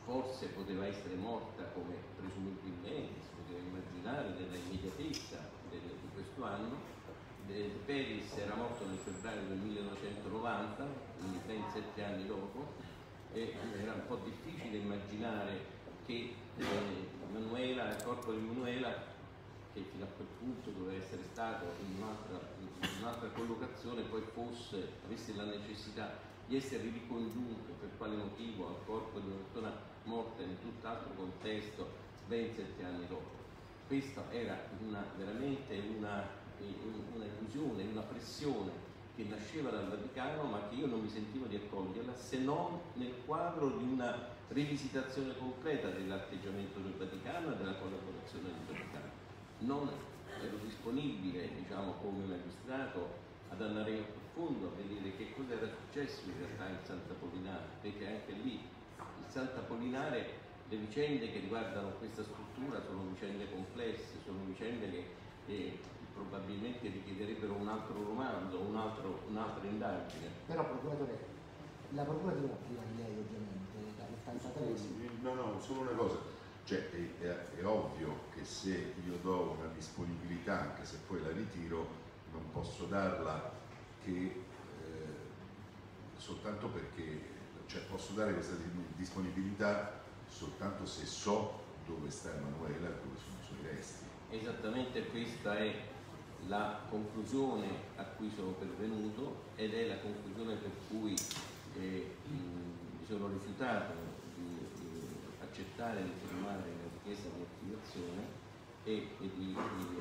forse poteva essere morta come presumibilmente si poteva immaginare nella immediatezza del, di questo anno. De Peris era morto nel febbraio del millenovecentonovanta, quindi ben sette anni dopo, e era un po' difficile immaginare che eh, Manuela, il corpo di Manuela, che fino a quel punto doveva essere stato in un'altra, in un'altra collocazione, poi fosse, avesse la necessità di essere ricongiunto per quale motivo al corpo di una persona morta in tutt'altro contesto ben sette anni dopo. Questa era una, veramente una, una illusione, una pressione che nasceva dal Vaticano, ma che io non mi sentivo di accoglierla se non nel quadro di una rivisitazione completa dell'atteggiamento del Vaticano e della collaborazione del Vaticano. Non ero disponibile, diciamo, come magistrato ad andare in profondo a vedere che cosa era successo in realtà in Sant'Apollinare, perché anche lì il Sant'Apollinare, le vicende che riguardano questa struttura sono vicende complesse, sono vicende che eh, probabilmente richiederebbero un altro romanzo, un altro, un'altra indagine. Però procuratore, la procura di Roma prima di lei ovviamente, dall'ottantatré. No, no, solo una cosa, cioè è, è, è ovvio che se io do una disponibilità, anche se poi la ritiro, non posso darla che eh, soltanto perché, cioè posso dare questa disponibilità soltanto se so dove sta Emanuela e dove sono i suoi resti. Esattamente questa è la conclusione a cui sono pervenuto ed è la conclusione per cui eh, mi sono rifiutato di, di accettare di firmare la richiesta di attivazione e, e di,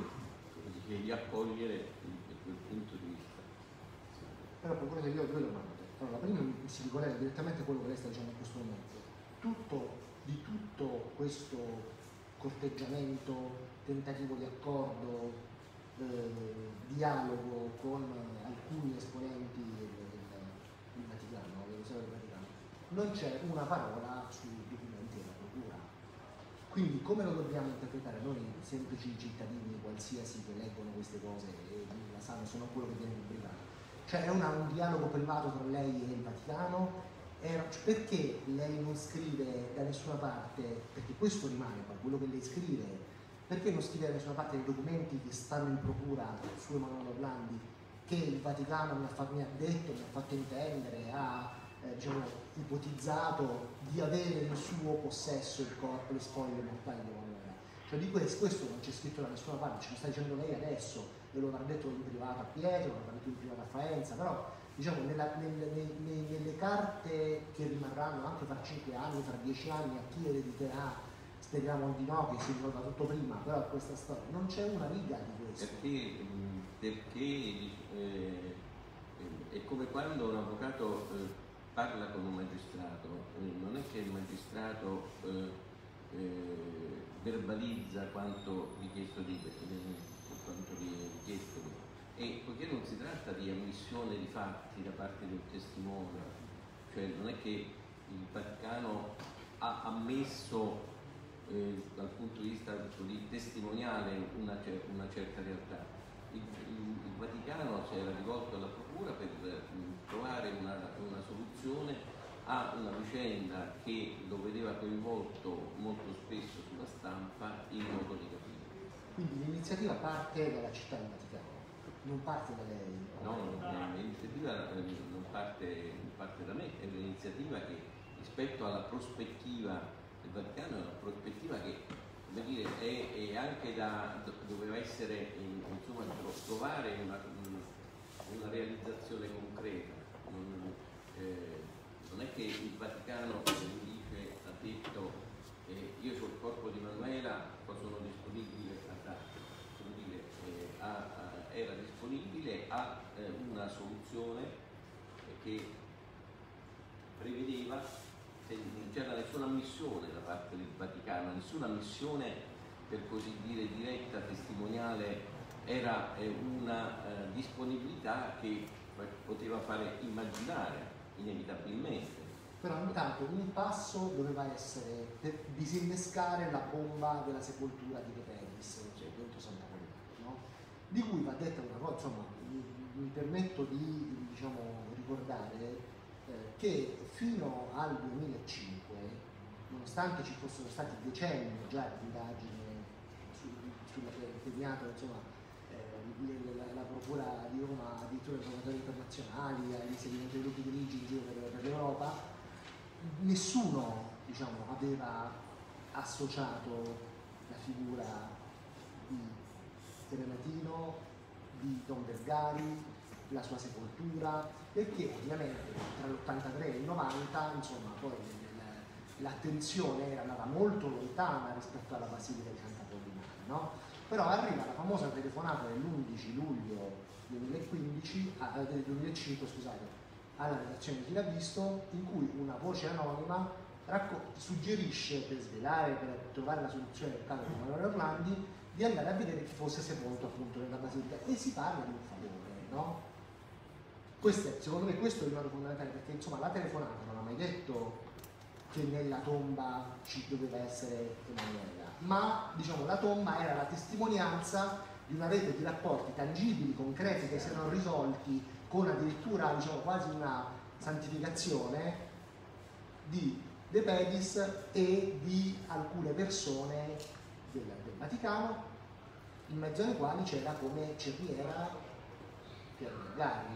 di, di accogliere quel punto di vista. Però procuratore, io ho due domande. Allora, la prima si ricollega direttamente a quello che lei sta dicendo in questo momento. Tutto, di tutto questo corteggiamento, tentativo di accordo, eh, dialogo con alcuni esponenti del, del Vaticano, del Museo del Vaticano, non c'è una parola sui documenti della procura. Quindi come lo dobbiamo interpretare noi semplici cittadini qualsiasi che leggono queste cose e la sanno, sono quello che viene pubblicato? Cioè è una, un dialogo privato tra lei e il Vaticano? Era, perché lei non scrive da nessuna parte, perché questo rimane poi quello che lei scrive, perché non scrive da nessuna parte dei documenti che stanno in procura su Emanuele Orlandi, che il Vaticano mi ha, fatto, mi ha detto, mi ha fatto intendere, ha eh, diciamo, ipotizzato di avere in suo possesso il corpo, le spoglie mortali di Emanuele. Cioè di questo, questo non c'è scritto da nessuna parte, ce lo sta dicendo lei adesso, e lo avrà detto in privato a Pietro, lo avrà detto in privato a Faenza, però diciamo nella, nelle, nelle, nelle carte che rimarranno anche fra cinque anni, fra dieci anni, a chi erediterà, speriamo di no, che si ricorda tutto prima, però questa storia, non c'è una riga di questo. Perché, perché eh, è come quando un avvocato eh, parla con un magistrato, eh, non è che il magistrato eh, eh, verbalizza quanto richiesto di, eh, quanto richiesto di. E poiché non si tratta di ammissione di fatti da parte di un testimone, cioè non è che il Vaticano ha ammesso eh, dal punto di vista di testimoniale una, una certa realtà, il, il, il Vaticano si era rivolto alla procura per mh, trovare una, una soluzione a una vicenda che lo vedeva coinvolto molto spesso sulla stampa in modo negativo. Quindi l'iniziativa parte dalla città del Vaticano? Non parte da lei? No, l'iniziativa non parte, non parte da me, è un'iniziativa che rispetto alla prospettiva del Vaticano è una prospettiva che, come dire, è, è anche da, doveva essere, insomma, trovare una, una realizzazione concreta. Non, eh, non è che il Vaticano dice, ha detto eh, io sul corpo di Manuela sono disponibile a dare, come dire, eh, a, a era disponibile a eh, una soluzione che prevedeva, se non c'era nessuna ammissione da parte del Vaticano, nessuna ammissione per così dire diretta, testimoniale, era eh, una eh, disponibilità che poteva fare immaginare inevitabilmente. Però intanto un passo doveva essere per disinnescare la bomba della sepoltura di De Pedis, cioè dentro Santa Maria, no? Di cui va detta una cosa, insomma, mi, mi permetto di diciamo, ricordare eh, che fino al duemilacinque nonostante ci fossero stati decenni già di indagine su, sulla che ha impegnato insomma, eh, la, la Procura di Roma, addirittura i promotori internazionali, all'inserimento dei gruppi di Luigi in giro per, per l'Europa, nessuno diciamo, aveva associato la figura di Terenatino, di Don Vergari, la sua sepoltura, perché ovviamente tra l'ottantatré e il novanta insomma poi l'attenzione era andata molto lontana rispetto alla Basilica di Sant'Apollinare, no? Però arriva la famosa telefonata dell'undici luglio duemilaquindici, ah, del duemilacinque scusate, alla redazione di Chi l'ha visto, in cui una voce anonima suggerisce, per svelare, per trovare la soluzione del caso di Emanuele Orlandi, di andare a vedere chi fosse sepolto appunto nella Basilica, e si parla di un favore, no? Questo è, secondo me questo è il nodo fondamentale, perché insomma la telefonata non ha mai detto che nella tomba ci doveva essere Emanuela, ma diciamo la tomba era la testimonianza di una rete di rapporti tangibili, concreti, che si erano risolti con addirittura diciamo quasi una santificazione di De Pedis e di alcune persone del, del Vaticano, in mezzo alle quali c'era come cerniera Pier Vergari.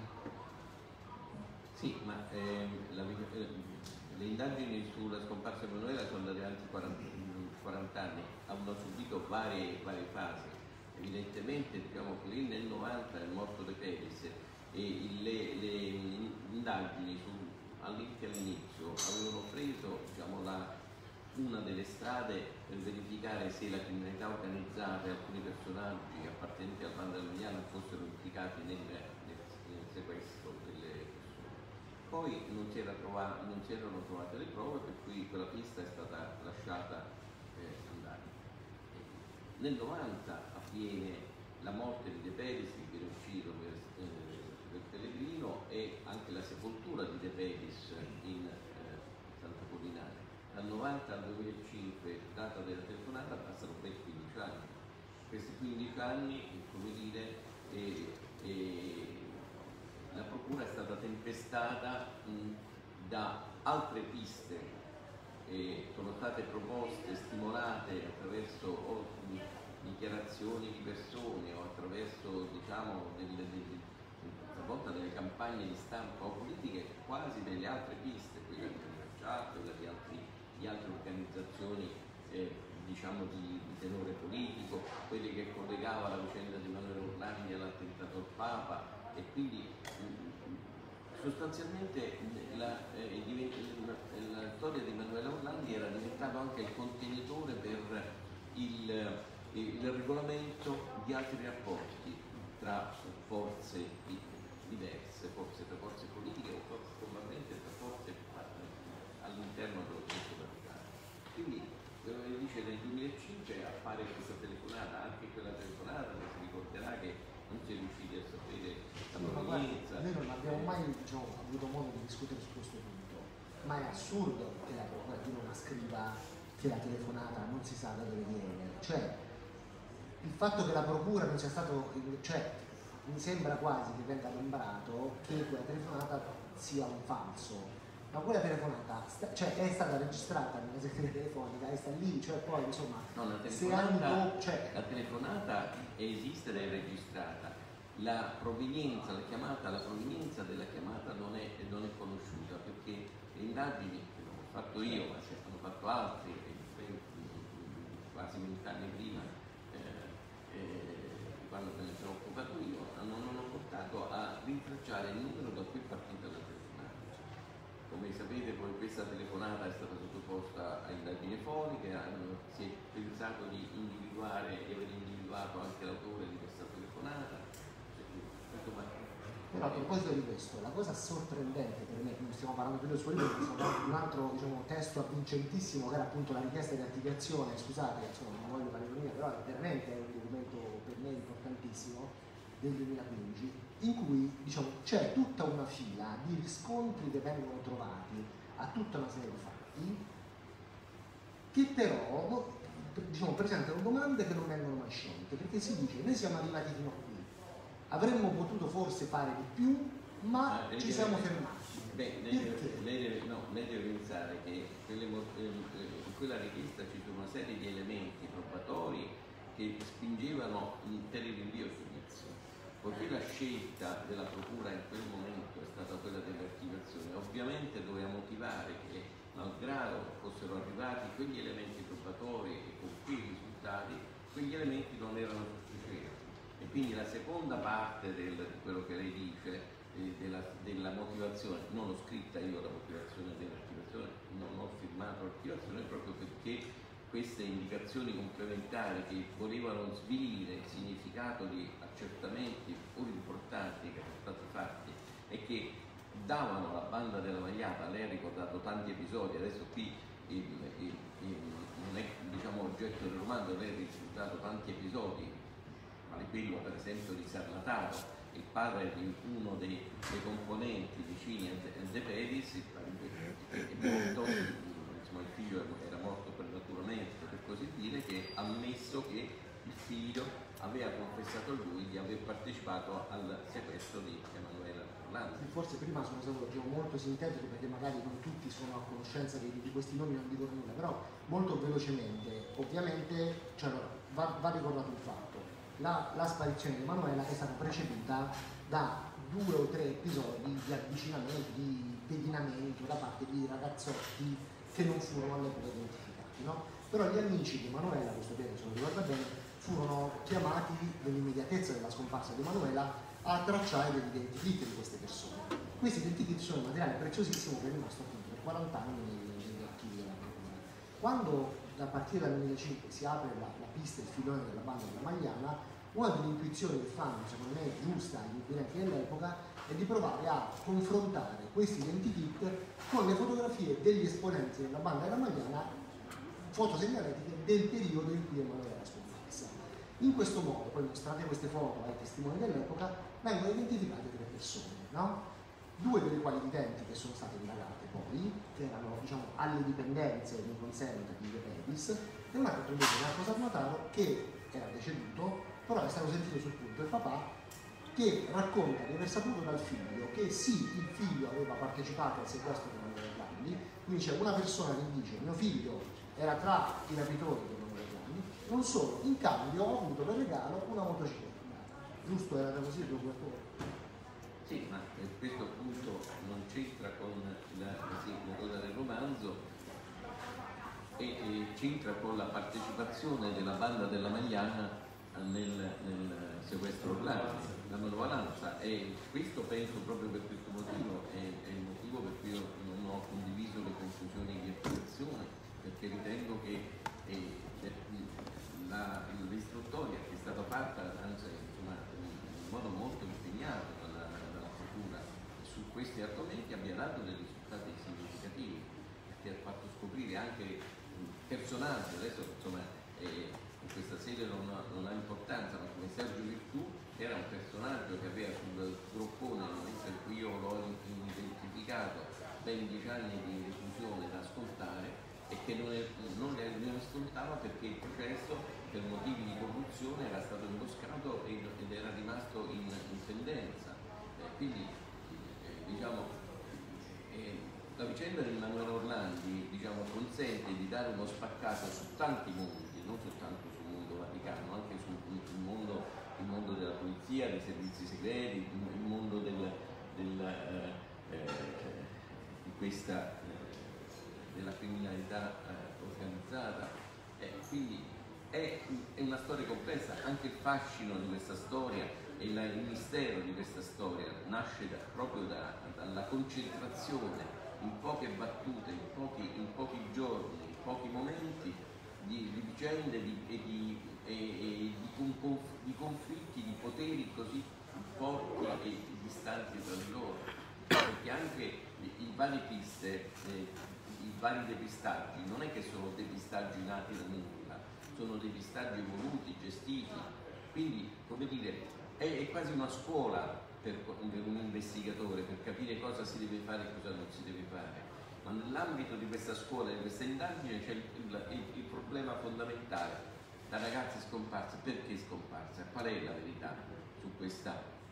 Sì, ma ehm, la, eh, le indagini sulla scomparsa di Emanuela sono andate avanti quaranta anni, hanno subito varie, varie fasi. Evidentemente diciamo che lì nel novanta è morto De Pedis e le, le indagini su, anche all'inizio avevano preso diciamo, la, una delle strade per verificare se la criminalità organizzata e alcuni personaggi appartenenti al bando alluviano fossero implicati nel, nel, nel sequestro delle persone. Poi non si, era trova, non si erano trovate le prove, per cui quella pista è stata lasciata eh, andare. Nel novanta avviene la morte di De Pedis, che viene ucciso per, eh, per Pellegrino, e anche la sepoltura di De Pedis in eh, Sant'Apollinare. Dal novanta al duemilacinque, data della telefonata, passano ben quindici anni. Questi quindici anni, come dire, eh, eh, la procura è stata tempestata mh, da altre piste, eh, sono state proposte, stimolate attraverso o, mh, dichiarazioni di persone o attraverso diciamo, delle, delle, talvolta delle campagne di stampa o politiche, quasi delle altre piste, quella di Bracciato, quella di, altri, di altre organizzazioni eh, diciamo di, di tenore politico, quelle che collegava la vicenda di Emanuele Orlandi all'attentato al Papa, e quindi sostanzialmente la, eh, la, la storia di Emanuele Orlandi era diventato anche il contenitore per il, il regolamento di altri rapporti tra forze diverse, forse tra forze politiche o forse probabilmente tra forze all'interno dello stesso Vaticano. Quindi come dice nel duemilacinque appare questa telefonata, anche quella telefonata che si ricorderà che non si è riusciti a sapere la provenienza. Noi non abbiamo mai diciamo, avuto modo di discutere su questo punto, ma è assurdo che la procura di Roma scriva che la telefonata non si sa da dove viene. Cioè, il fatto che la procura non sia stato, cioè, mi sembra quasi che venga nombrato che quella telefonata sia un falso. Ma quella telefonata cioè, è stata registrata nella segreteria telefonica e sta lì, cioè poi insomma no, la se anni dopo, cioè... la telefonata esiste ed è registrata, la provenienza, la chiamata, la provenienza della chiamata non è, non è conosciuta, perché le indagini che non ho fatto io, ma se hanno fatto altri, quasi vent'anni prima, eh, eh, quando me ne sono occupato io, non hanno portato a rintracciare il numero da cui è partita la telefonata. Come sapete poi questa telefonata è stata sottoposta a indagini foniche, si è pensato di individuare e aver individuato anche l'autore di questa telefonata. Però a proposito di questo, la cosa sorprendente per me, non stiamo parlando più del suo libro, stiamo parlando di un altro diciamo, testo avvincentissimo che era appunto la richiesta di archiviazione, scusate, insomma, non voglio fare ironia, però veramente è un documento per me importantissimo, del duemilaquindici, in cui diciamo, c'è tutta una fila di riscontri che vengono trovati a tutta una serie di fatti che però diciamo, presentano domande che non vengono mai sciolte, perché si dice noi siamo arrivati fino a qui, avremmo potuto forse fare di più, ma ah, ci siamo fermati. Beh, lei deve, lei, deve, no, lei deve pensare che quelle, in quella richiesta ci sono una serie di elementi probatori che spingevano per il rinvio a giudizio. Poiché la scelta della procura in quel momento è stata quella dell'archiviazione, ovviamente doveva motivare che, malgrado fossero arrivati quegli elementi probatori e con quei risultati, quegli elementi non erano sufficienti. E quindi la seconda parte del, di quello che lei dice, eh, della, della motivazione, non l'ho scritta io la motivazione dell'archiviazione, non ho firmato l'archiviazione proprio perché queste indicazioni complementari che volevano svilire il significato di accertamenti pur importanti che erano stati fatti e che davano alla banda della Magliata, lei ha ricordato tanti episodi, adesso qui il, il, il, non è diciamo, oggetto del romanzo, lei ha ricordato tanti episodi, quale quello per esempio di Sarnataro, il padre di uno dei, dei componenti vicini a De Pedis, è morto, insomma, il figlio era morto prematuramente, per così dire, che ha ammesso che il figlio aveva confessato a lui di aver partecipato al sequestro di Emanuela Orlandi. Forse prima sono stato molto sintetico perché magari non tutti sono a conoscenza di, di questi nomi, non dicono nulla, però molto velocemente, ovviamente cioè, va, va ricordato il fatto, la, la sparizione di Emanuela è stata preceduta da due o tre episodi di avvicinamento, di pedinamento da parte di ragazzotti che non furono all'epoca identificati, no? Però gli amici di Emanuela, questo Pietro se lo ricorda bene, furono chiamati nell'immediatezza della scomparsa di Emanuela a tracciare degli identikit di queste persone. Questi identikit sono un materiale preziosissimo che è rimasto appunto per quaranta anni negli archivi della procura. Quando a partire dal duemilacinque si apre la, la pista, il filone della banda della Magliana, una delle intuizioni che fanno, secondo me giusta, gli inquirenti dell'epoca è di provare a confrontare questi identikit con le fotografie degli esponenti della banda della Magliana, foto segnaletiche del periodo in cui Emanuela era scomparsa. In questo modo, poi mostrate queste foto ai testimoni dell'epoca, vengono identificate tre persone, no? Due delle quali videnti che sono state indagate poi, che erano diciamo, alle dipendenze del consente di De Pedis, e un altro invece Marco Sarnataro che era deceduto, però è stato sentito sul punto il papà, che racconta di aver saputo dal figlio che sì, il figlio aveva partecipato al sequestro di Emanuela Orlandi, quindi c'è una persona che dice mio figlio era tra i rapitori di Emanuela Orlandi, non solo, in cambio ho avuto per regalo una motocicletta. Giusto, era così il procuratore? Sì, ma questo appunto non c'entra con la, sì, la cosa del romanzo e, e c'entra con la partecipazione della banda della Magliana nel, nel sequestro Orlandi, la manovalanza, e questo penso proprio per questo motivo è, è il motivo per cui io non ho condiviso le conclusioni di applicazione, perché ritengo che eh, l'istruttoria che è stata fatta anzi, insomma, in modo molto impegnato dalla, dalla procura su questi argomenti abbia dato dei risultati significativi, perché ha fatto scoprire anche personaggi, adesso insomma eh, in questa sede non ha, non ha importanza, ma come Sergio Virtù era un personaggio che aveva sul groppone nel momento in cui io l'ho identificato ben dieci anni di reclusione da scontare e che non, è, non le non scontava perché il processo per motivi di corruzione era stato imboscato ed, ed era rimasto in, in pendenza. Eh, quindi eh, diciamo eh, la vicenda di Emanuela Orlandi diciamo, consente di dare uno spaccato su tanti mondi, non soltanto sul mondo vaticano, anche sul mondo, il mondo della polizia, dei servizi segreti, il mondo del, del, eh, eh, di questa eh, della criminalità eh, organizzata. Eh, quindi è, è una storia complessa, anche il fascino di questa storia e la, il mistero di questa storia nasce da, proprio da, dalla concentrazione in poche battute, in pochi, in pochi giorni, in pochi momenti di, di vicende di, e, di, e, e di, conf, di conflitti di poteri così forti e distanti tra di loro, perché anche i, i vari piste, eh, i vari depistaggi non è che sono depistaggi nati da nulla, sono depistaggi evoluti, gestiti, quindi come dire è, è quasi una scuola per un investigatore per capire cosa si deve fare e cosa non si deve fare, ma nell'ambito di questa scuola e di questa indagine c'è il, il, il problema fondamentale: la ragazza è scomparsa, perché è scomparsa? Qual è la verità su questa,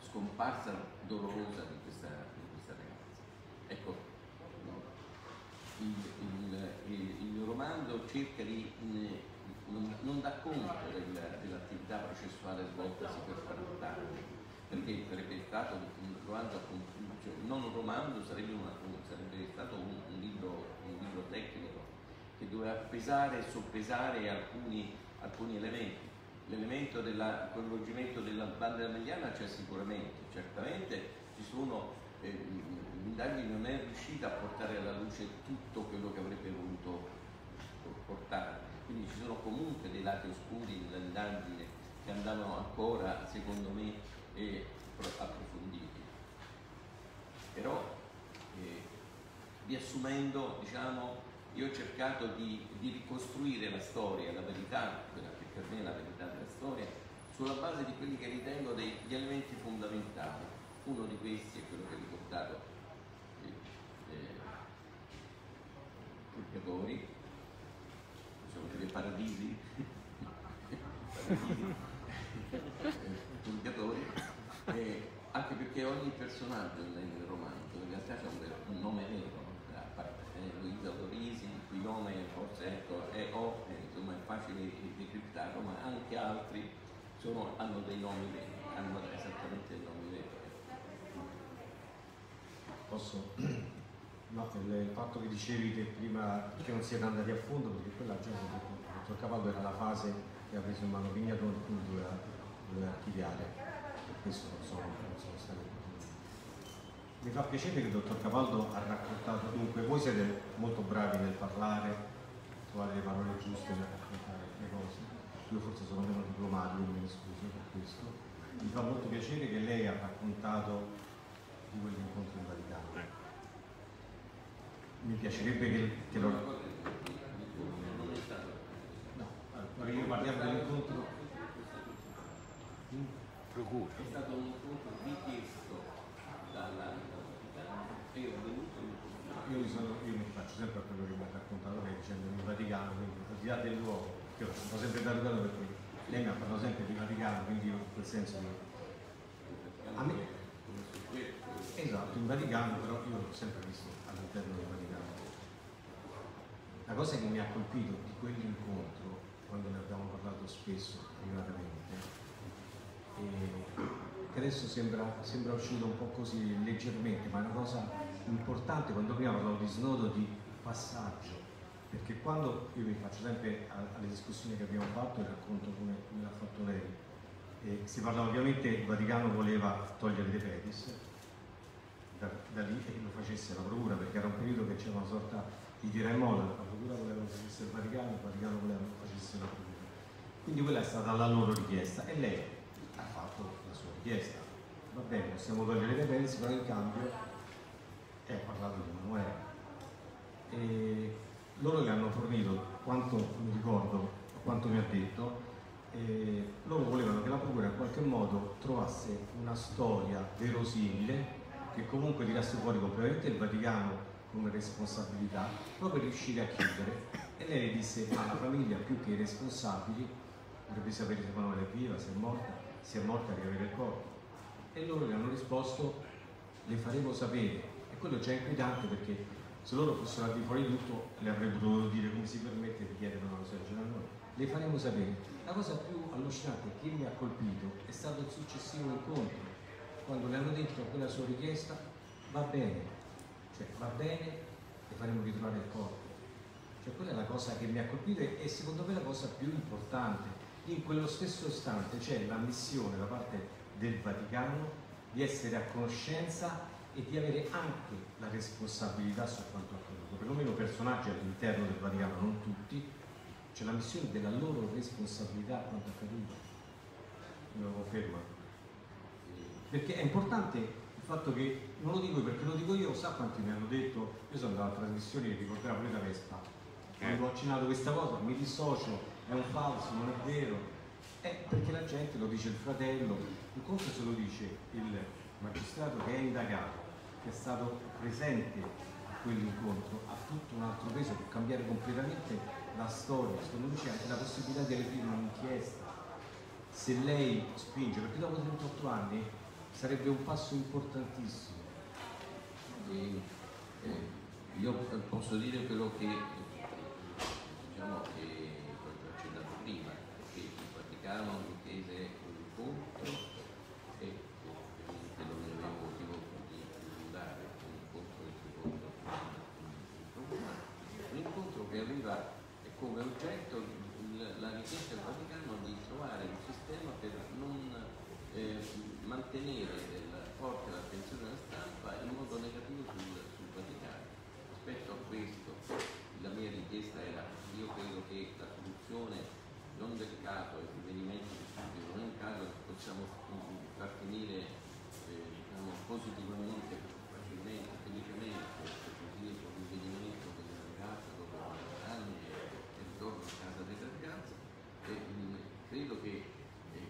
scomparsa dolorosa di questa, di questa ragazza. Ecco, il, il, il, il romanzo cerca di non, non dà conto del, dell'attività processuale svoltasi per quaranta anni, perché sarebbe stato un romanzo, cioè, non un romanzo, sarebbe, una, sarebbe stato un, un, libro, un libro tecnico che doveva pesare e soppesare alcuni, alcuni elementi. L'elemento del coinvolgimento della banda amegliana c'è sicuramente, certamente ci sono, eh, l'indagine non è riuscita a portare alla luce tutto quello che avrebbe voluto portare, quindi ci sono comunque dei lati oscuri dell'indagine che andavano ancora, secondo me, eh, approfonditi. Però, eh, riassumendo, diciamo, io ho cercato di, di ricostruire la storia, la verità, quella che per me è la verità della storia, sulla base di quelli che ritengo degli elementi fondamentali. Uno di questi è quello che ho ricordato, eh, eh, Purgatori, possiamo dire paradisi, paradisi, Purgatori, eh, anche perché ogni personaggio nel romanzo in realtà c'è un, un nome vero. Luisa Dorisi, il cui nome forse ecco, è o eh, insomma è facile decriptarlo, ma anche altri sono, hanno dei nomi veri, hanno esattamente dei nomi veri. Posso? No, il fatto che dicevi che prima che non siete andati a fondo, perché quella già il dottor Cavallo era la fase che ha preso in mano Pignatone e quindi doveva, doveva archiviare, per questo non sono, non sono stati. Mi fa piacere che il dottor Capaldo ha raccontato, dunque voi siete molto bravi nel parlare, trovare le parole giuste per raccontare le cose, io forse sono meno diplomatico, mi scuso per questo. Mi fa molto piacere che lei ha raccontato di quell'incontro in Vaticano. Mi piacerebbe che, che lo... No, allora io parliamo dell'incontro... Procura. È stato un incontro richiesto dalla... Io, io, mi sono, io mi faccio sempre a quello che mi ha raccontato lei dicendo il Vaticano, quindi al di là del luogo, che io sono sempre dato perché lei mi ha parlato sempre di Vaticano, quindi io in quel senso di... A me... Esatto, in Vaticano, però io l'ho sempre visto all'interno del Vaticano. La cosa che mi ha colpito di quell'incontro, quando ne abbiamo parlato spesso privatamente, e che adesso sembra, sembra uscito un po' così leggermente, ma è una cosa importante quando prima parlavo di snodo di passaggio, perché quando io mi faccio sempre alle discussioni che abbiamo fatto e racconto come, come l'ha fatto lei, e si parlava ovviamente, il Vaticano voleva togliere De Pedis, da, da lì che lo facesse la Procura, perché era un periodo che c'era una sorta di tira e molla, la Procura voleva che facesse il Vaticano, il Vaticano voleva che facesse la Procura. Quindi quella è stata la loro richiesta e lei ha fatto la sua richiesta. Va bene, possiamo togliere le pensi, però in cambio e ha parlato di Emanuele. E loro le hanno fornito, quanto mi ricordo, quanto mi ha detto, e loro volevano che la Procura in qualche modo trovasse una storia verosimile che comunque tirasse fuori completamente il Vaticano come responsabilità, proprio per riuscire a chiudere. E lei le disse: ma la famiglia più che i responsabili dovrebbe sapere se Emanuele è viva, se è morta, se è morta riavere il corpo. E loro le hanno risposto: le faremo sapere. E quello già è inquietante, perché se loro fossero al di fuori di tutto le avrebbero dovuto dire: come si permette di chiedere una cosa del genere a noi? Le faremo sapere. La cosa più allucinante che mi ha colpito è stato il successivo incontro, quando le hanno detto a quella sua richiesta: va bene, cioè va bene, le faremo ritrovare il corpo. Cioè quella è la cosa che mi ha colpito e secondo me la cosa più importante. In quello stesso istante c'è la missione da parte del Vaticano di essere a conoscenza e di avere anche la responsabilità su quanto accaduto. Perlomeno personaggi all'interno del Vaticano, non tutti, c'è la missione della loro responsabilità a quanto accaduto. Me lo conferma? Perché è importante il fatto che, non lo dico io perché lo dico io, sa quanti mi hanno detto, io sono andato a trasmissioni che ricordava pure da Vespa, quando ho accennato questa cosa, mi dissocio, è un falso, non è vero, è perché la gente lo dice il fratello, un conto se lo dice il magistrato che è indagato, che è stato presente a quell'incontro, ha tutto un altro peso, può cambiare completamente la storia, secondo me c'è anche la possibilità di aprire un'inchiesta. Se lei spinge, perché dopo trentotto anni sarebbe un passo importantissimo. E, eh, io posso dire quello che diciamo che ho accennato prima, che il Vaticano mi chiese un incontro e ovviamente non ne avevo motivo di andare, un incontro del secondo un incontro che aveva come oggetto la richiesta del Vaticano di trovare un sistema per non eh, mantenere forte l'attenzione della stampa in modo negativo sul, sul Vaticano. Rispetto a questo la mia richiesta era: io credo che la soluzione non del caso e rivenimento di studio non è un caso che possiamo far finire eh, diciamo, positivamente, facilmente, felicemente, per così con il rivenimento della ragazza dopo anni e ritorno a casa della ragazza. E, mh, credo che eh,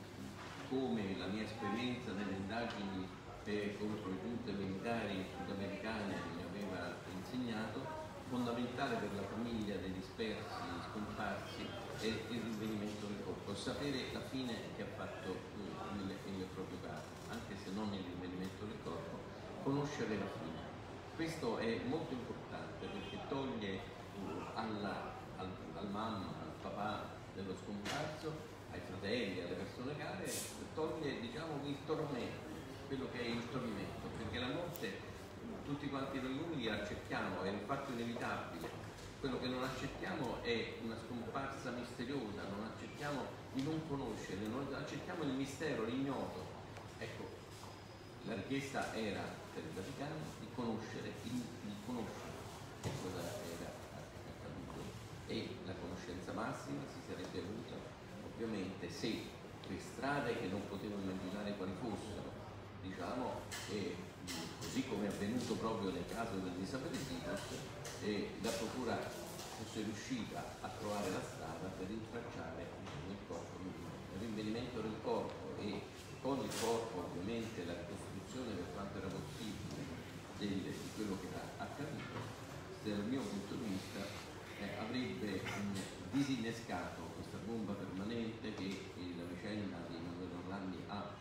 come la mia esperienza nelle indagini eh, contro le giunte militari sudamericane mi aveva insegnato, fondamentale per la famiglia dei dispersi, scomparsi, è il rinvenimento del corpo, sapere la fine che ha fatto eh, il, il proprio caso, anche se non il rinvenimento del corpo, conoscere la fine. Questo è molto importante perché toglie uh, alla, al, al mamma, al papà dello scomparso, ai fratelli, alle persone care, toglie diciamo il tormento, quello che è il tormento, perché la morte tutti quanti noi uomini la accettiamo, è un fatto inevitabile. Quello che non accettiamo è una scomparsa misteriosa, non accettiamo di non conoscere, non accettiamo il mistero, l'ignoto. Ecco, la richiesta era per il Vaticano di conoscere, di, di conoscere cosa era accaduto, e la conoscenza massima si sarebbe avuta ovviamente se le strade che non potevo immaginare quali fossero, diciamo, e, così come è avvenuto proprio nel caso dell'Elisabettinos, e la procura fosse riuscita a trovare la strada per rintracciare il corpo, il rinvenimento del corpo, e con il corpo ovviamente la ricostruzione per quanto era possibile del, di quello che era accaduto, dal mio punto di vista eh, avrebbe mh, disinnescato questa bomba permanente che eh, la vicenda di Emanuele Orlandi ha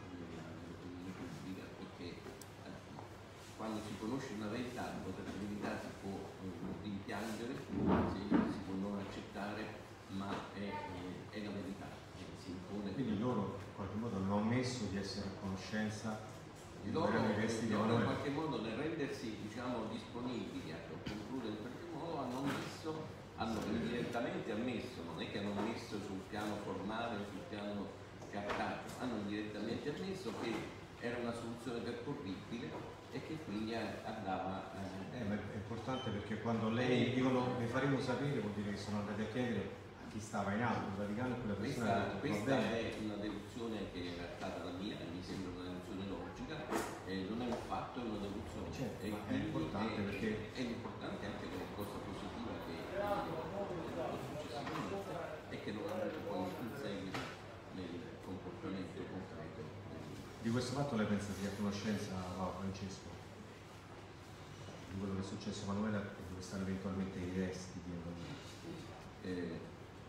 in pubblica, perché eh, quando si conosce una verità, la verità si può eh, rimpiangere, si, si può non accettare, ma è, eh, è la verità, eh, si impone. Quindi loro in qualche modo hanno ammesso di essere a conoscenza di loro, i resti di loro in Emanuele. qualche modo nel rendersi diciamo, disponibili a concludere in qualche modo hanno ammesso, hanno indirettamente ammesso, non è che hanno ammesso sul piano formale o sul piano cartaceo, hanno indirettamente ammesso che era una soluzione percorribile e che quindi andava eh, ma è importante perché quando lei dicono ne faremo sapere vuol dire che sono andati a chiedere a chi stava in alto, il Vaticano, e quella persona questa, ha detto, questa va bene. è una deduzione che era stata la mia, mi sembra una deduzione logica, eh, non è un fatto, è una deduzione. Certo, e ma è importante è, perché è importante anche la risposta positiva che è venuta successivamente e che non ha avuto poi un seguito nel comportamento concreto. di questo fatto lei pensa sia a conoscenza, no, Francesco, di quello che è successo a Emanuele e dove stanno eventualmente i resti di Emanuele? Eh,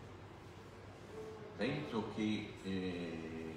penso che eh,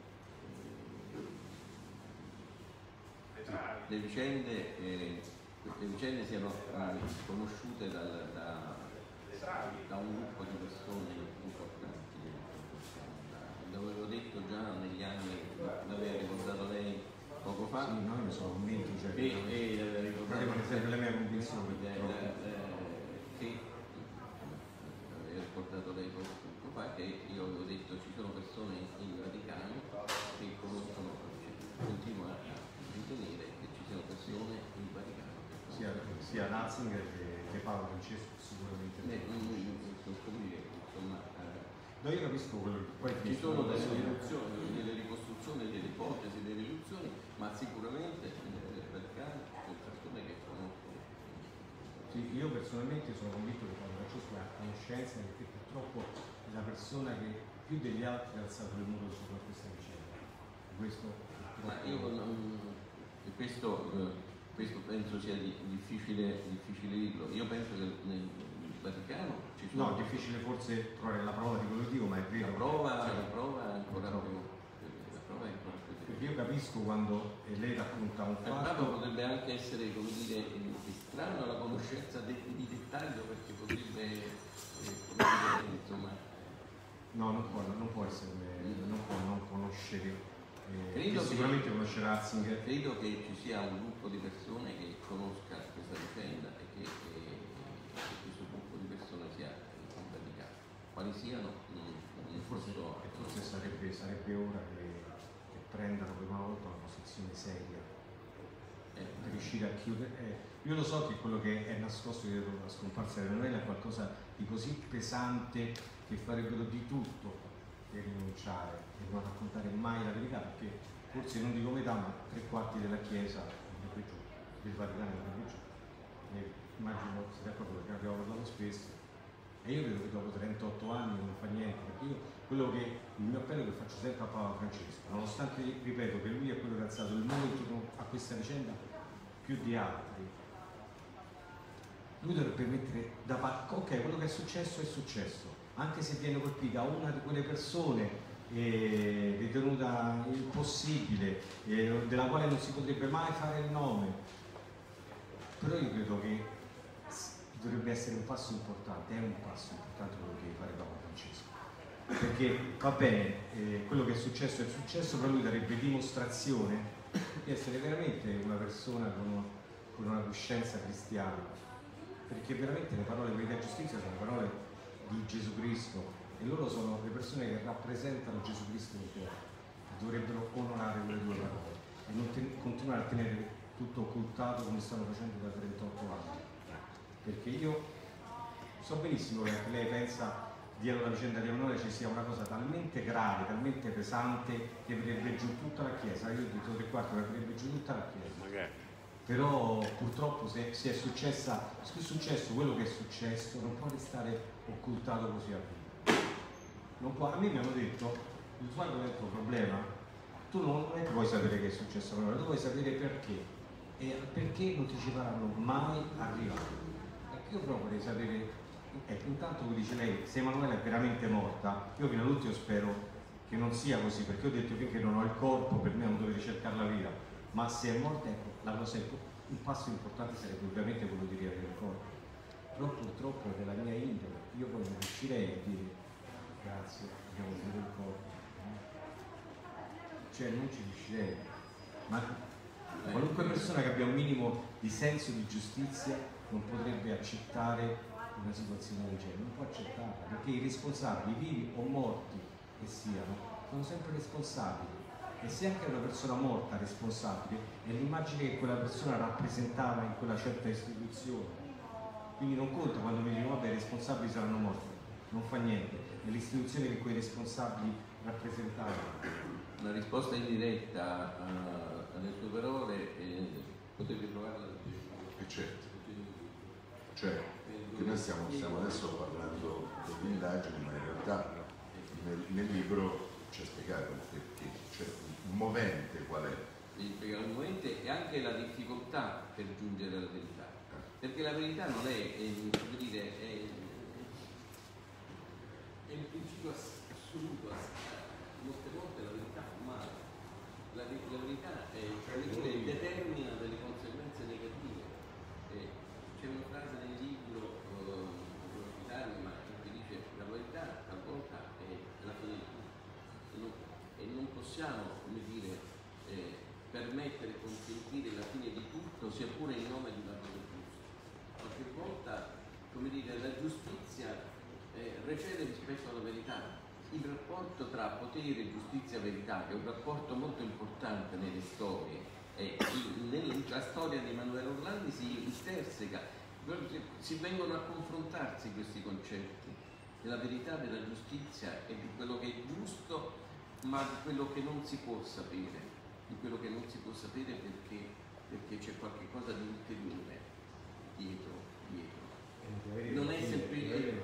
le vicende, eh, le vicende siano eh, conosciute dal, da, da un gruppo di persone importanti. L'avevo detto già negli anni, l'aveva ricordato lei poco fa. Sì, no, io sono convinto, cioè, E, e l'aveva ricordato rimane sempre la mia convinzione. eh, eh, che aveva ricordato lei poco fa, che io avevo detto ci sono persone in Vaticano che conoscono, continuano a ritenere che ci siano persone in Vaticano che sia, sia Ratzinger che, che Paolo Francesco sicuramente. eh, non, non so come dire, insomma, eh, no, io capisco quello che poi ci sono delle riduzioni, delle ricostruzioni, delle ipotesi, delle riduzioni, ma sicuramente nel Vaticano ci sono persone che conoscono. Sì, io personalmente sono convinto che Paolo Francesco è a conoscenza, perché purtroppo è la persona che più degli altri ha alzato il muro sopra questa vicenda. Questo Ma io non, questo, eh, questo penso sia di, difficile, difficile dirlo. Io penso che nel Vaticano ci sono. No, è difficile forse trovare la prova di quello che dico, ma è vero. La prova, Sì. la prova è ancora più. La prova è ancora più. perché io capisco quando lei racconta un Per fatto. tanto potrebbe anche essere, come dire, strano la conoscenza de, di dettaglio, perché potrebbe, eh, come dire, insomma... No, non può, non può essere, non può non conoscere, eh, credo che, sicuramente conosce Ratzinger. Credo che ci sia un gruppo di persone che conosca questa vicenda e che, che, che questo gruppo di persone sia radicato. Quali siano, non, non forse, posso... forse sarebbe, sarebbe ora che, che prendano per una volta una posizione seria eh, per riuscire a chiudere. Eh, io lo so che quello che è nascosto dietro la scomparsa di Emanuele è qualcosa di così pesante che farebbero di tutto per rinunciare e non raccontare mai la verità, perché forse non dico metà, ma tre quarti della Chiesa è giù, il Vaticano è giù. E immagino siete d'accordo perché ne abbiamo parlato spesso. E io vedo che dopo trentotto anni non fa niente, perché io quello che il mio appello che faccio sempre a Papa Francesco, nonostante ripeto che lui è quello che ha alzato il mondo intorno a questa vicenda più di altri, lui dovrebbe mettere da parte, ok, quello che è successo è successo, anche se viene colpita una di quelle persone eh, ritenuta impossibile, eh, della quale non si potrebbe mai fare il nome, però io credo che dovrebbe essere un passo importante, è un passo importante quello che deve fare Papa Francesco, perché va bene, eh, quello che è successo è successo, però lui darebbe dimostrazione di essere veramente una persona con, con una coscienza cristiana, perché veramente le parole verità e giustizia sono parole di Gesù Cristo e loro sono le persone che rappresentano Gesù Cristo in terra, dovrebbero onorare quelle due parole e non ten- continuare a tenere tutto occultato come stanno facendo da trentotto anni. Perché io so benissimo che anche lei pensa dietro la vicenda di Emanuele ci sia una cosa talmente grave, talmente pesante che avrebbe giù tutta la Chiesa. Io ho detto tre quarti che avrebbe giù tutta la Chiesa. Magari. Però purtroppo se, se è successa, se è successo quello che è successo non può restare occultato così a vita. Non può, a me mi hanno detto, il tuo argomento problema, tu non è che puoi sapere che è successo a Emanuele, tu vuoi sapere perché. E perché non ti ci faranno mai arrivare. Io però vorrei sapere, eh, intanto come dice lei, se Emanuela è veramente morta, io fino all'ultimo spero che non sia così, perché ho detto finché non ho il corpo per me non dovrei cercare la vita, ma se è morta, ecco, la cosa, un passo importante sarebbe ovviamente quello di riavere il corpo, però purtroppo è della mia indole, io poi non riuscirei a dire grazie, abbiamo avuto il corpo, cioè non ci riuscirei, ma qualunque persona che abbia un minimo di senso di giustizia non potrebbe accettare una situazione del genere, non può accettarla, perché i responsabili, vivi o morti che siano, sono sempre responsabili e se anche una persona morta responsabile è l'immagine che quella persona rappresentava in quella certa istituzione, quindi non conta quando mi dicono vabbè i responsabili saranno morti, non fa niente, è l'istituzione che quei responsabili rappresentavano. Una risposta indiretta uh, alle sue parole eh, potrebbe trovarla da E certo. Cioè, che noi stiamo, stiamo adesso parlando delle indagini, ma in realtà nel, nel libro c'è spiegato perché, cioè un movente qual è. Devi spiegare il movente e anche la difficoltà per giungere alla verità, perché la verità non è, è come dire, è, è il principio assoluto, molte volte la verità fa male, la, la verità è, come dire, determina delle conseguenze negative. Eh, C'è una frase nel libro, non voglio citarmi, ma che dice la verità talvolta è la fine di tutto e non, e non possiamo, come dire, eh, permettere, consentire la fine di tutto sia pure in nome di una cosa giusta. Qualche volta, come dire, la giustizia eh, recede rispetto alla verità. Il rapporto tra potere, giustizia e verità, che è un rapporto molto importante nelle storie, e nella storia di Emanuele Orlandi si interseca, si vengono a confrontarsi questi concetti della verità, della giustizia e di quello che è giusto, ma di quello che non si può sapere, di quello che non si può sapere perché, perché c'è qualche cosa di ulteriore dietro, dietro. Non è semplice.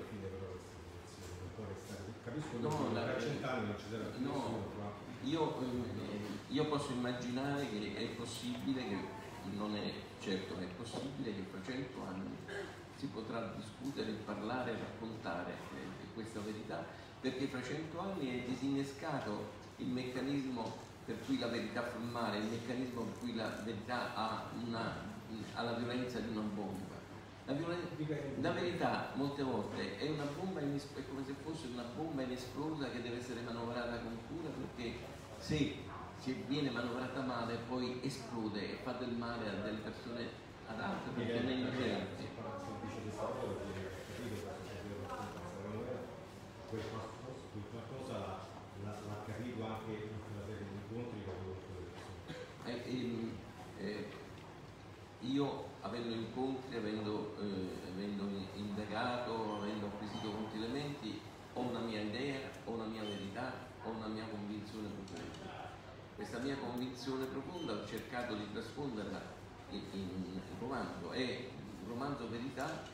Capisco no, che la, tra cent'anni non ci sarà più no, nessuno, ma... io, io posso immaginare che è possibile, che non è certo, ma è possibile che fra cento anni si potrà discutere, parlare, raccontare eh, questa verità, perché fra cento anni è disinnescato il meccanismo per cui la verità formale, il meccanismo per cui la verità ha, una, ha la violenza di una bomba. La, la verità molte volte è una bomba, è come se fosse una bomba inesplosa che deve essere manovrata con cura, perché se, se viene manovrata male poi esplode e fa del male a delle persone, ad altre persone innocenti. Qualcosa l'ha capito anche in una serie di incontri con le persone. Eh, eh, io avendo incontri, avendo, eh, avendo indagato, avendo acquisito molti elementi, ho una mia idea, ho una mia verità, ho una mia convinzione profonda. Questa mia convinzione profonda ho cercato di trasfonderla in, in un romanzo, è un romanzo verità,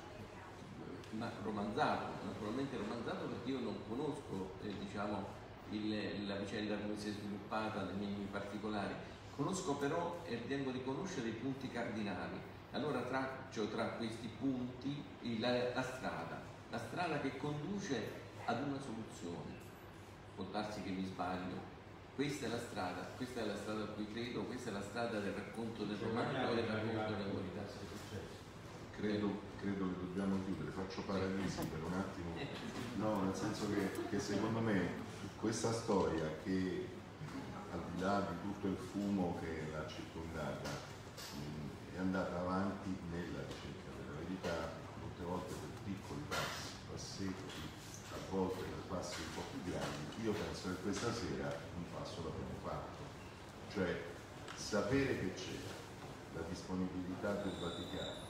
ma romanzato, naturalmente romanzato perché io non conosco eh, diciamo, il, la vicenda come si è sviluppata nei minimi particolari, conosco però e ritengo di conoscere i punti cardinali. Allora traccio tra questi punti la, la strada, la strada che conduce ad una soluzione. Può darsi che mi sbaglio, questa è la strada, questa è la strada a cui credo, questa è la strada del racconto del romanzo e del racconto della verità. Credo, credo che dobbiamo chiudere, faccio paralisi per un attimo, no, nel senso che, che secondo me questa storia che al di là di tutto il fumo che l'ha circondata mh, è andata avanti nella ricerca della verità, molte volte per piccoli passi, passetti, a volte per passi un po' più grandi. Io penso che questa sera un passo l'abbiamo fatto, cioè sapere che c'era la disponibilità del Vaticano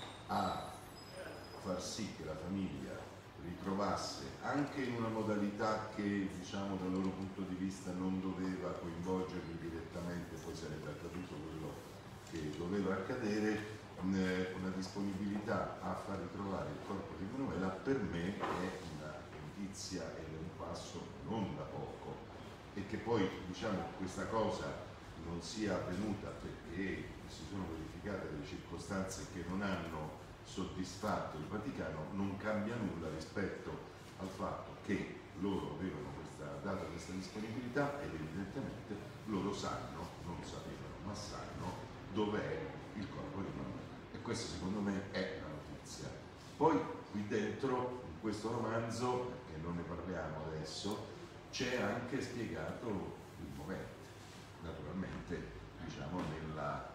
a far sì che la famiglia ritrovasse, anche in una modalità che diciamo dal loro punto di vista non doveva coinvolgerli direttamente, poi sarebbe accaduto quello che doveva accadere, una disponibilità a far ritrovare il corpo di Manuela, per me è una notizia ed è un passo non da poco, e che poi diciamo questa cosa non sia avvenuta perché si sono verificate delle circostanze che non hanno soddisfatto il Vaticano non cambia nulla rispetto al fatto che loro avevano questa data, questa disponibilità, ed evidentemente loro sanno, non sapevano, ma sanno dov'è il corpo di Manuela, e questo secondo me è la notizia. Poi qui dentro, in questo romanzo, che non ne parliamo adesso, c'è anche spiegato il momento, naturalmente diciamo nella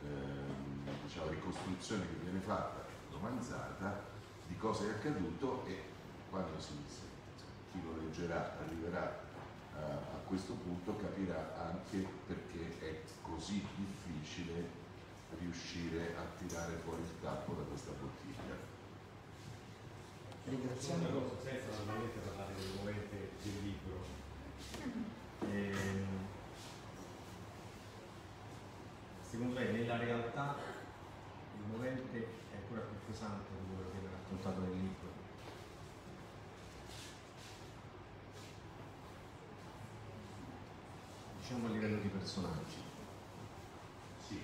eh, diciamo, ricostruzione che viene fatta romanzata di cosa è accaduto, e quando si, chi lo leggerà arriverà uh, a questo punto capirà anche perché è così difficile riuscire a tirare fuori il tappo da questa bottiglia. Ringraziamo senza naturalmente parlare del momento del libro. Ehm, secondo me nella realtà il momento è ancora più pesante di quello che viene raccontato nel libro. Diciamo a livello di personaggi. Sì,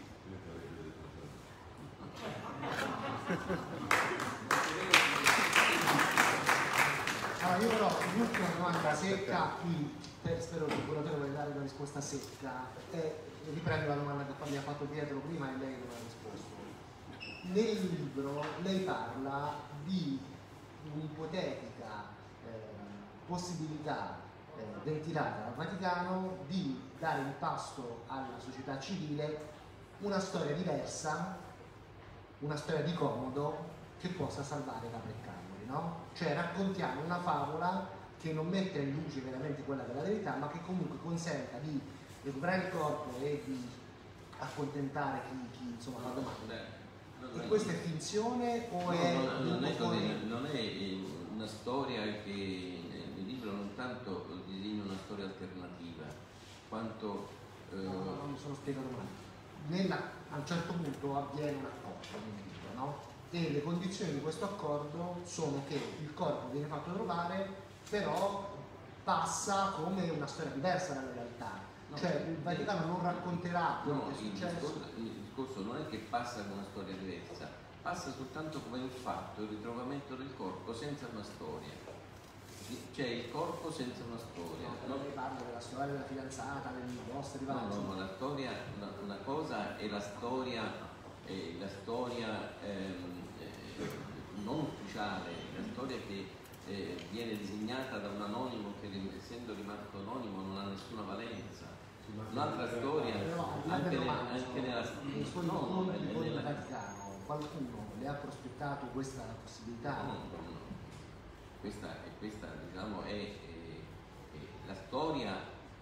allora io però l'ultima domanda secca, qui spero che il curatore voglia dare una risposta secca, e riprendo la domanda che mi ha fatto Pietro prima e lei non ha risposto. Nel libro lei parla di un'ipotetica eh, possibilità eh, ventilata dal Vaticano di dare in pasto alla società civile una storia diversa, una storia di comodo che possa salvare Capra e Cagliari, no? Cioè raccontiamo una favola che non mette in luce veramente quella della verità, ma che comunque consenta di recuperare il corpo e di accontentare chi, chi insomma la domanda. E questa è finzione o no, è, no, no, non, è fuori... non è una storia che nel libro non tanto disegna una storia alternativa quanto eh... no, no, non mi sono spiegato male. Nella, a un certo punto avviene un accordo nel libro, no? E le condizioni di questo accordo sono che il corpo viene fatto trovare, però passa come una storia diversa dalla realtà. No, cioè il Vaticano non racconterà quello no, che è successo. Il discorso, il discorso non è che passa con una storia diversa, passa soltanto come un fatto, il ritrovamento del corpo senza una storia. c'è il corpo senza una storia. No, lei parla della storia della fidanzata, del vostro No, rivalso. no, ma la storia, una, una cosa è la storia, eh, la storia ehm, eh, non ufficiale, la storia che eh, viene disegnata da un anonimo che essendo rimasto anonimo non ha nessuna valenza. Un'altra storia, Però, anche, ne, romanzo, anche nella nei suoi no, no, incontri con il nella- Vaticano, qualcuno le ha prospettato questa possibilità? no, no, no. Questa, questa diciamo, è, è- è- la storia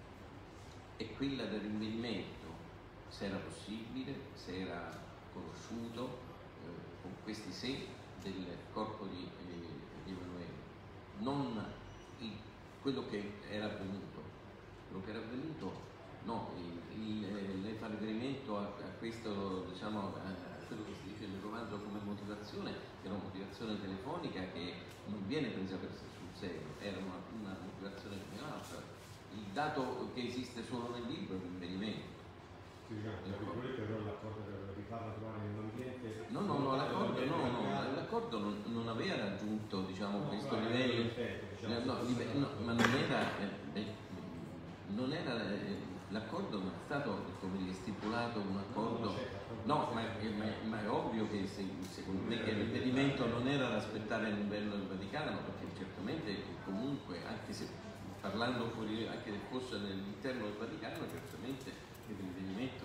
è quella del rinvenimento, se era possibile, se era conosciuto, eh, con questi sé del corpo di, eh, di Emanuele, non il- quello che era avvenuto. Quello che era avvenuto, no, il- il- lei fa riferimento a, a questo, diciamo, a quello che si dice nel romanzo come motivazione, che è una motivazione telefonica che non viene presa per sul serio, era una, una motivazione come un'altra. Il dato che esiste solo nel libro è il rinvenimento. Sì, diciamo, tra virgolette, però l'accordo per rifarla trovare nell'ambiente. No, no, no, l'accordo, no, no, l'accordo non, non aveva raggiunto, diciamo, No, questo però livello. era effetto, diciamo, Eh, no, sì, live- sì, no, sì. ma non era, eh, beh, non era eh, l'accordo non è stato come dire, stipulato un accordo. No, ma, è- ma è- ma è ovvio che se, secondo me che il riferimento non era da aspettare a livello del Vaticano, perché certamente comunque, anche se parlando fuori, anche se fosse all'interno del Vaticano, certamente il riferimento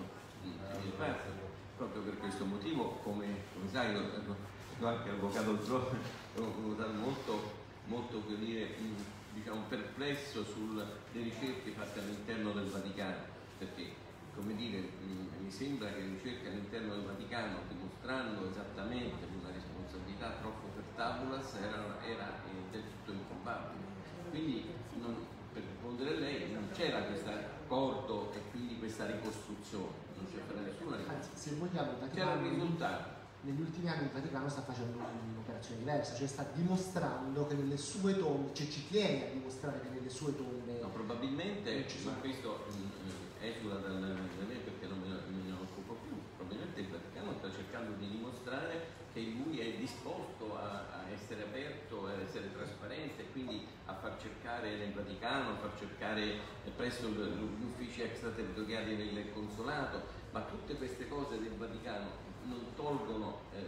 è parte. Proprio per questo motivo, come, come sai, io, io anche avvocato Zoro, ho stato molto, molto per dire, mh, diciamo, perplesso sulle ricerche fatte all'interno del Vaticano, perché come dire, mh, mi sembra che le ricerche all'interno del Vaticano, dimostrando esattamente una responsabilità troppo per tabulas, era, era eh, del tutto improbabile. Quindi non, per rispondere a lei non c'era questo accordo e quindi questa ricostruzione, non c'è per nessuna Anzi, ricostruzione. se vogliamo, il C'era Vaticano, il risultato. negli ultimi anni il Vaticano sta facendo un'operazione diversa, cioè sta dimostrando che nelle sue tombe, cioè ci tiene a dimostrare che nelle sue tombe No, probabilmente, non ci ma sono. questo mh, esula da me perché non me ne, me ne occupo più, probabilmente il Vaticano sta cercando di dimostrare che lui è disposto a, a essere aperto, a essere trasparente, quindi a far cercare nel Vaticano, a far cercare presso gli uffici extraterritoriali del consolato, ma tutte queste cose del Vaticano non tolgono eh,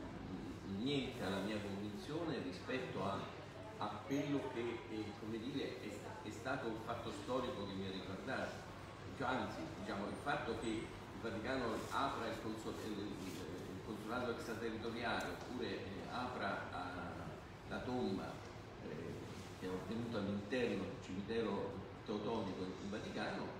niente alla mia convinzione rispetto a, a quello che eh, come dire, è, è stato un fatto storico che mi ha riguardato. Cioè, anzi, diciamo, il fatto che il Vaticano apra il, consol il, il consolato extraterritoriale oppure eh, apra a, la tomba eh, che è avvenuta all'interno del cimitero teutonico in Vaticano,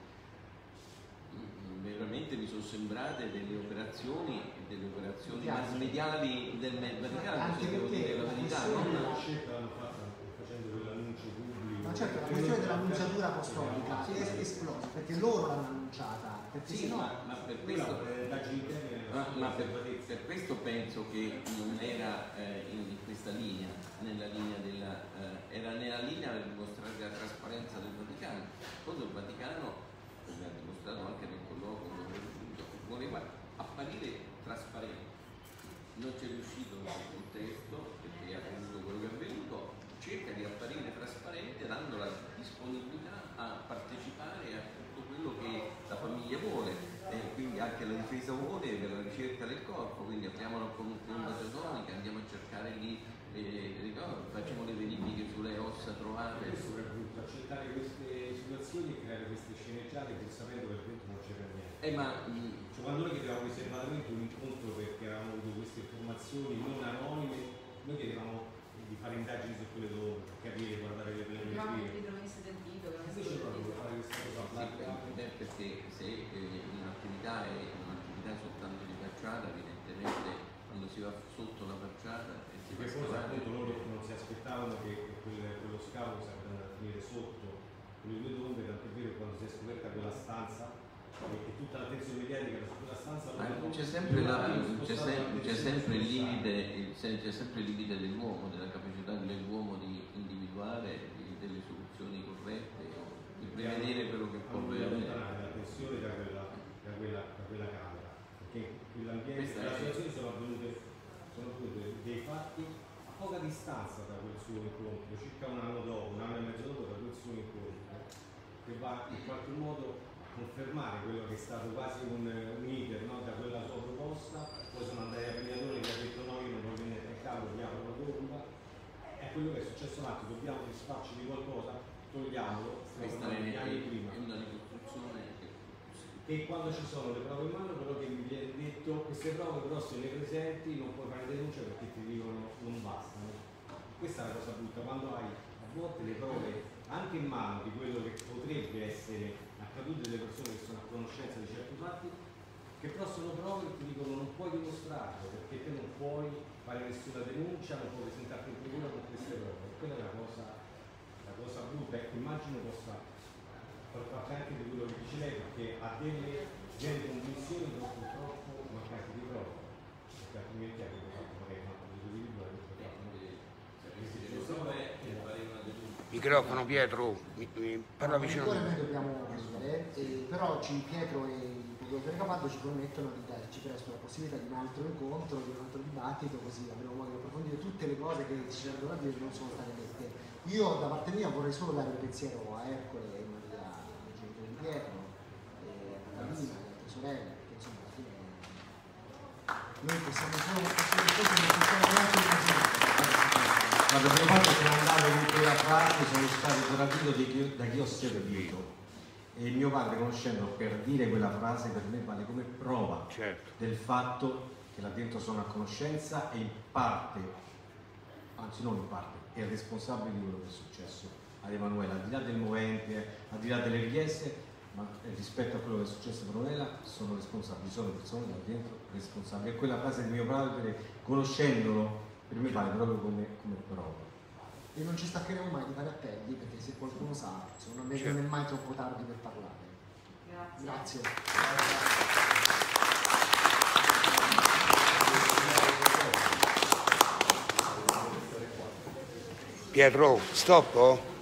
veramente mi sono sembrate delle operazioni delle operazioni mass mediali del Vaticano, Anche se devo perché dire la la verità. questione- Non... La scelta l'hanno fatta facendo quell'annuncio pubblico. Ma certo, la questione dell'annunciatura apostolica Sì, è sì. esplosa perché loro l'hanno annunciata, perché Sì, sennò ma, ma per questo, ma, ma per, per questo penso che non era eh, in questa linea, nella linea della, eh, era nella linea per dimostrare la trasparenza del Vaticano. Quando il Vaticano, come ha dimostrato anche nel colloquio, voleva apparire trasparente. Non c'è riuscito in quel contesto perché è avvenuto quello che è avvenuto, cerca di apparire trasparente dando la disponibilità a partecipare a tutto quello che la famiglia vuole, e quindi anche la difesa vuole per la ricerca del corpo, quindi apriamo la colonna teutonica, andiamo a cercare lì, eh, ricordo, facciamo le verifiche sulle ossa trovate. Questo per appunto accettare queste situazioni e creare queste sceneggiate pur sapendo che dentro non c'era niente. Eh, ma, mh, Cioè, quando noi chiedevamo riservatamente un incontro perché avevamo avuto queste informazioni non anonime, noi chiedevamo di fare indagini su quelle dove capire, guardare le Però telemetrie. che non avesse sentito, che non avesse Invece proprio sentito. fare questa cosa sì, black out. beh, perché se eh, un'attività è un'attività soltanto di facciata, evidentemente quando si va sotto la facciata e si va Perché a forse scavare, appunto loro non si aspettavano che quel, quello scavo sarebbe andato a finire sotto quelle due tombe, tant'è vero che quando si è scoperta quella stanza e, e tutta l'attenzione mediatica era su quella stanza, ma loro c'è sempre, la- hanno c'è spostato sem- c'è l'attenzione sempre il sul limite, il- se- c'è sempre il limite dell'uomo, della capacità dell'uomo di individuare di- delle soluzioni corrette, o di prevedere quello che può hanno avvenire. allontanare l'attenzione da quella, da quella, da quella camera, perché quell'ambiente, Questa quella è- situazione sono avvenute, sono avvenute dei fatti poca distanza da quel suo incontro, circa un anno dopo, un anno e mezzo dopo da quel suo incontro, che va in qualche modo a confermare quello che è stato quasi un, un iter, no? Da quella sua proposta. Poi sono andati a Pignatone che ha detto no, io non voglio venire a capo, vogliamo la bomba. È quello che è successo un attimo, dobbiamo disfarci di qualcosa, togliamolo, Questa stiamo è, anni prima. è una ricostruzione che... E quando ci sono le prove in mano, però che mi viene detto, queste prove però se le presenti non puoi fare denuncia perché ti dicono non bastano. Questa è la cosa brutta, quando hai a volte le prove anche in mano di quello che potrebbe essere accaduto delle persone che sono a conoscenza di certi fatti, che però sono prove che ti dicono non puoi dimostrarlo perché te non puoi fare nessuna denuncia, non puoi presentarti in procura con queste prove. E quella è la cosa, la cosa brutta, ecco, immagino possa far parte anche di quello che dice lei, perché ha delle, delle convinzioni però purtroppo mancanti di prove, perché altrimenti avrebbe fatto magari un altro tipo di libro, avrebbe fatto microfono Pietro, mi, mi parla vicino a me. me. Noi dobbiamo chiudere, eh, però ci, Pietro e il procuratore Capaldo ci promettono di darci presto la possibilità di un altro incontro, di un altro dibattito, così avremo modo di approfondire tutte le cose che ci sarebbero da dire che non sono state dette. Io da parte mia vorrei solo dare un pensiero a Ercole e Maria, i genitori di Pietro, e a Catalina, le altre sorelle, perché insomma alla fine noi possiamo solo possiamo solo non possiamo neanche immaginare. Guarda, per il fatto che andare in quella frase sono stato tradito di chi, da chi ho servito, e mio padre, conoscendo, per dire quella frase per me vale come prova Certo. del fatto che là dentro sono a conoscenza e in parte, anzi non in parte, è responsabile di quello che è successo ad Emanuela, al di là del movente, al di là delle richieste, ma rispetto a quello che è successo a Emanuela sono responsabili, sono persone là dentro responsabili. E quella frase di mio padre, conoscendolo, per me vale proprio come, come prova. E non ci staccheremo mai di fare appelli, perché se qualcuno sa, secondo me Certo. non è mai troppo tardi per parlare. Grazie. Grazie. Pietro, stop? Oh?